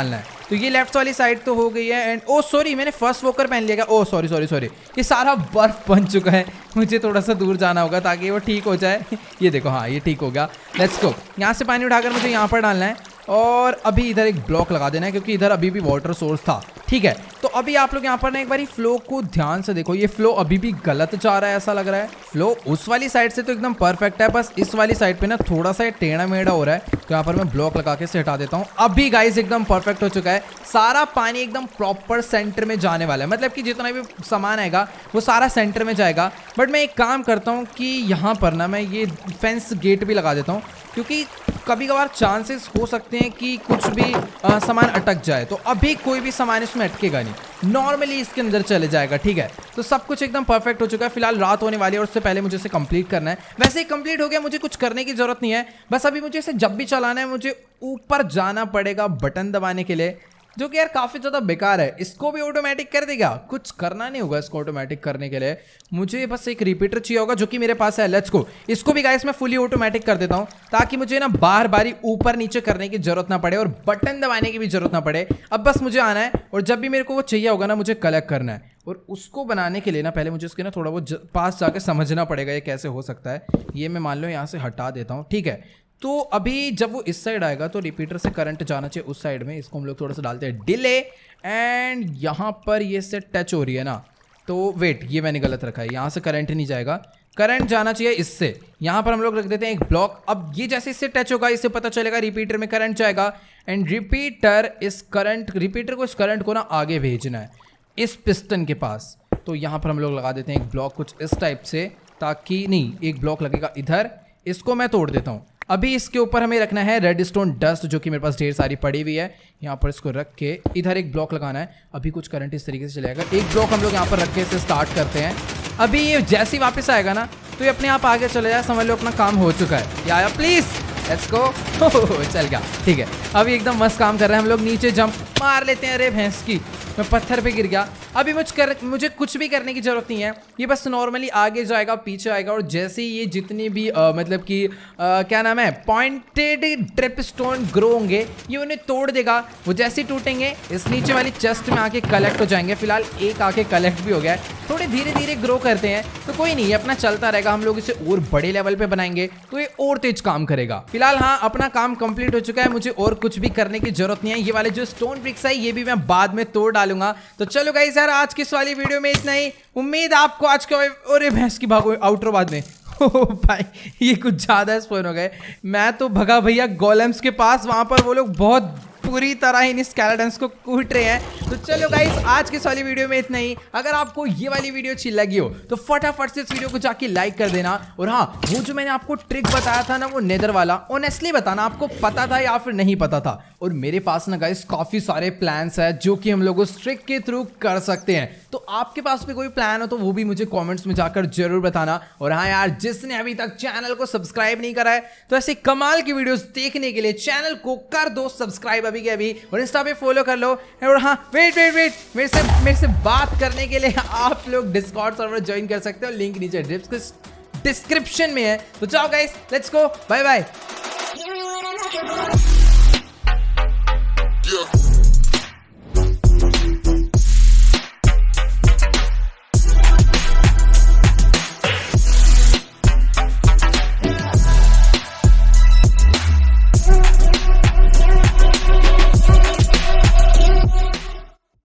तो ये लेफ्ट वाली साइड तो हो गई है। एंड ओ सॉरी, मैंने फर्स्ट वॉकर पहन लिया। ओ सॉरी सॉरी सॉरी ये सारा बर्फ बन चुका है, मुझे थोड़ा सा दूर जाना होगा ताकि वो ठीक हो जाए। ये देखो, हाँ ये ठीक हो गया। Let's go. यहाँ से पानी उठाकर मुझे यहाँ पर डालना है और अभी इधर एक ब्लॉक लगा देना है क्योंकि इधर अभी भी वाटर सोर्स था। ठीक है, तो अभी आप लोग यहाँ पर ना एक बार फ्लो को ध्यान से देखो। ये फ्लो अभी भी गलत जा रहा है, ऐसा लग रहा है। फ्लो उस वाली साइड से तो एकदम परफेक्ट है, बस इस वाली साइड पे ना थोड़ा सा टेढ़ा मेढ़ा हो रहा है। तो यहाँ पर मैं ब्लॉक लगा के से हटा देता हूँ। अभी गाइस एकदम परफेक्ट हो चुका है, सारा पानी एकदम प्रॉपर सेंटर में जाने वाला है। मतलब कि जितना भी सामान आएगा वो सारा सेंटर में जाएगा। बट मैं एक काम करता हूँ कि यहाँ पर ना मैं ये फेंस गेट भी लगा देता हूँ क्योंकि कभी कभार चांसेस हो सकते हैं कि कुछ भी आ, सामान अटक जाए। तो अभी कोई भी सामान इसमें अटकेगा नहीं, नॉर्मली इसके अंदर चले जाएगा। ठीक है, तो सब कुछ एकदम परफेक्ट हो चुका है। फिलहाल रात होने वाली है और उससे पहले मुझे इसे कंप्लीट करना है। वैसे ही कंप्लीट हो गया, मुझे कुछ करने की जरूरत नहीं है। बस अभी मुझे इसे जब भी चलाना है मुझे ऊपर जाना पड़ेगा बटन दबाने के लिए, जो कि यार काफी ज्यादा बेकार है। इसको भी ऑटोमेटिक कर देगा, कुछ करना नहीं होगा इसको ऑटोमेटिक करने के लिए। मुझे बस एक रिपीटर चाहिए होगा जो कि मेरे पास है। Let's go. इसको भी गाइस मैं फुली ऑटोमेटिक कर देता हूं ताकि मुझे ना बार बारी ऊपर नीचे करने की जरूरत ना पड़े और बटन दबाने की भी जरूरत ना पड़े। अब बस मुझे आना है और जब भी मेरे को वो चाहिए होगा ना मुझे कलेक्ट करना है। और उसको बनाने के लिए ना पहले मुझे उसके ना थोड़ा बहुत पास जाके समझना पड़ेगा ये कैसे हो सकता है। ये मैं मान लो यहाँ से हटा देता हूँ। ठीक है, तो अभी जब वो इस साइड आएगा तो रिपीटर से करंट जाना चाहिए उस साइड में। इसको हम लोग थोड़ा सा डालते हैं डिले। एंड यहाँ पर ये से टच हो रही है ना, तो वेट, ये मैंने गलत रखा है। यहाँ से करंट नहीं जाएगा, करंट जाना चाहिए इससे। यहाँ पर हम लोग रख देते हैं एक ब्लॉक। अब ये जैसे इससे टच होगा इससे पता चलेगा रिपीटर में करंट जाएगा। एंड रिपीटर इस करंट रिपीटर को इस करंट को ना आगे भेजना है इस पिस्टन के पास। तो यहाँ पर हम लोग लगा देते हैं एक ब्लॉक कुछ इस टाइप से, ताकि नहीं एक ब्लॉक लगेगा इधर। इसको मैं तोड़ देता हूँ। अभी इसके ऊपर हमें रखना है रेड स्टोन डस्ट जो कि मेरे पास ढेर सारी पड़ी हुई है। यहाँ पर इसको रख के इधर एक ब्लॉक लगाना है। अभी कुछ करंट इस तरीके से चलेगा। एक ब्लॉक हम लोग यहाँ पर रख के इसे स्टार्ट करते हैं। अभी ये जैसे ही वापस आएगा ना तो ये अपने आप आगे चले जाए, समझ लो अपना काम हो चुका है। या, या प्लीज लेट्स गो। चल गया। ठीक है, अभी एकदम मस्त काम कर रहे हैं हम लोग। नीचे जंप मार लेते हैं। अरे भैंस की, मैं पत्थर पे गिर गया। अभी मुझ कर मुझे कुछ भी करने की जरूरत नहीं है, ये बस नॉर्मली आगे जाएगा पीछे आएगा। और जैसे ही ये जितनी भी आ, मतलब कि आ, क्या नाम है पॉइंटेड ड्रिप स्टोन ग्रो होंगे ये उन्हें तोड़ देगा। वो जैसे ही टूटेंगे इस नीचे वाली चेस्ट में आके कलेक्ट हो जाएंगे। फिलहाल एक आके कलेक्ट भी हो गया है। थोड़े धीरे धीरे ग्रो करते हैं तो कोई नहीं, ये अपना चलता रहेगा। हम लोग इसे और बड़े लेवल पे बनाएंगे तो ये और तेज काम करेगा। फिलहाल हाँ, अपना काम कंप्लीट हो चुका है, मुझे और कुछ भी करने की जरूरत नहीं है। ये वाले जो स्टोन ब्रिक्स है ये भी मैं बाद में तोड़ डालूंगा। तो चलो गाइस यार, आज की इस वाली वीडियो में इतना ही। उम्मीद आपको आज का और भैंस की भागो आउटर बाद में ओ भाई ये कुछ ज्यादा स्पॉन हो गए। मैं तो भगा भैया गोलेम्स के पास, वहां पर वो लोग बहुत पूरी तरह इन स्केलेटन्स को कूट रहे हैं। तो चलो गाइस, आज के इस वाली वीडियो में इतना ही। अगर आपको ये वाली वीडियो अच्छी लगी हो तो फटाफट से इस वीडियो को जाके लाइक कर देना। और हाँ, वो जो मैंने आपको ट्रिक बताया था ना वो नेदर वाला, ऑनेस्टली बताना आपको पता था या फिर नहीं पता था। और मेरे पास ना गाइस काफी सारे प्लान्स है जो कि हम लोग उस ट्रिक के थ्रू कर सकते हैं। तो आपके पास भी कोई प्लान हो तो वो भी मुझे कॉमेंट्स में जाकर जरूर बताना। और हाँ यार, जिसने अभी तक चैनल को सब्सक्राइब नहीं करा है तो ऐसे कमाल की वीडियोस देखने के लिए चैनल को कर दो सब्सक्राइब अभी के अभी, और इंस्टा पे फॉलो कर लो। और हाँ, वेट वेट वेट मेरे से मेरे से बात करने के लिए आप लोग डिस्कॉर्ड सर्वर ज्वाइन कर सकते हो, लिंक नीचे डिस्क्रिप्शन में है। तो जाओ guys, let's go, bye bye.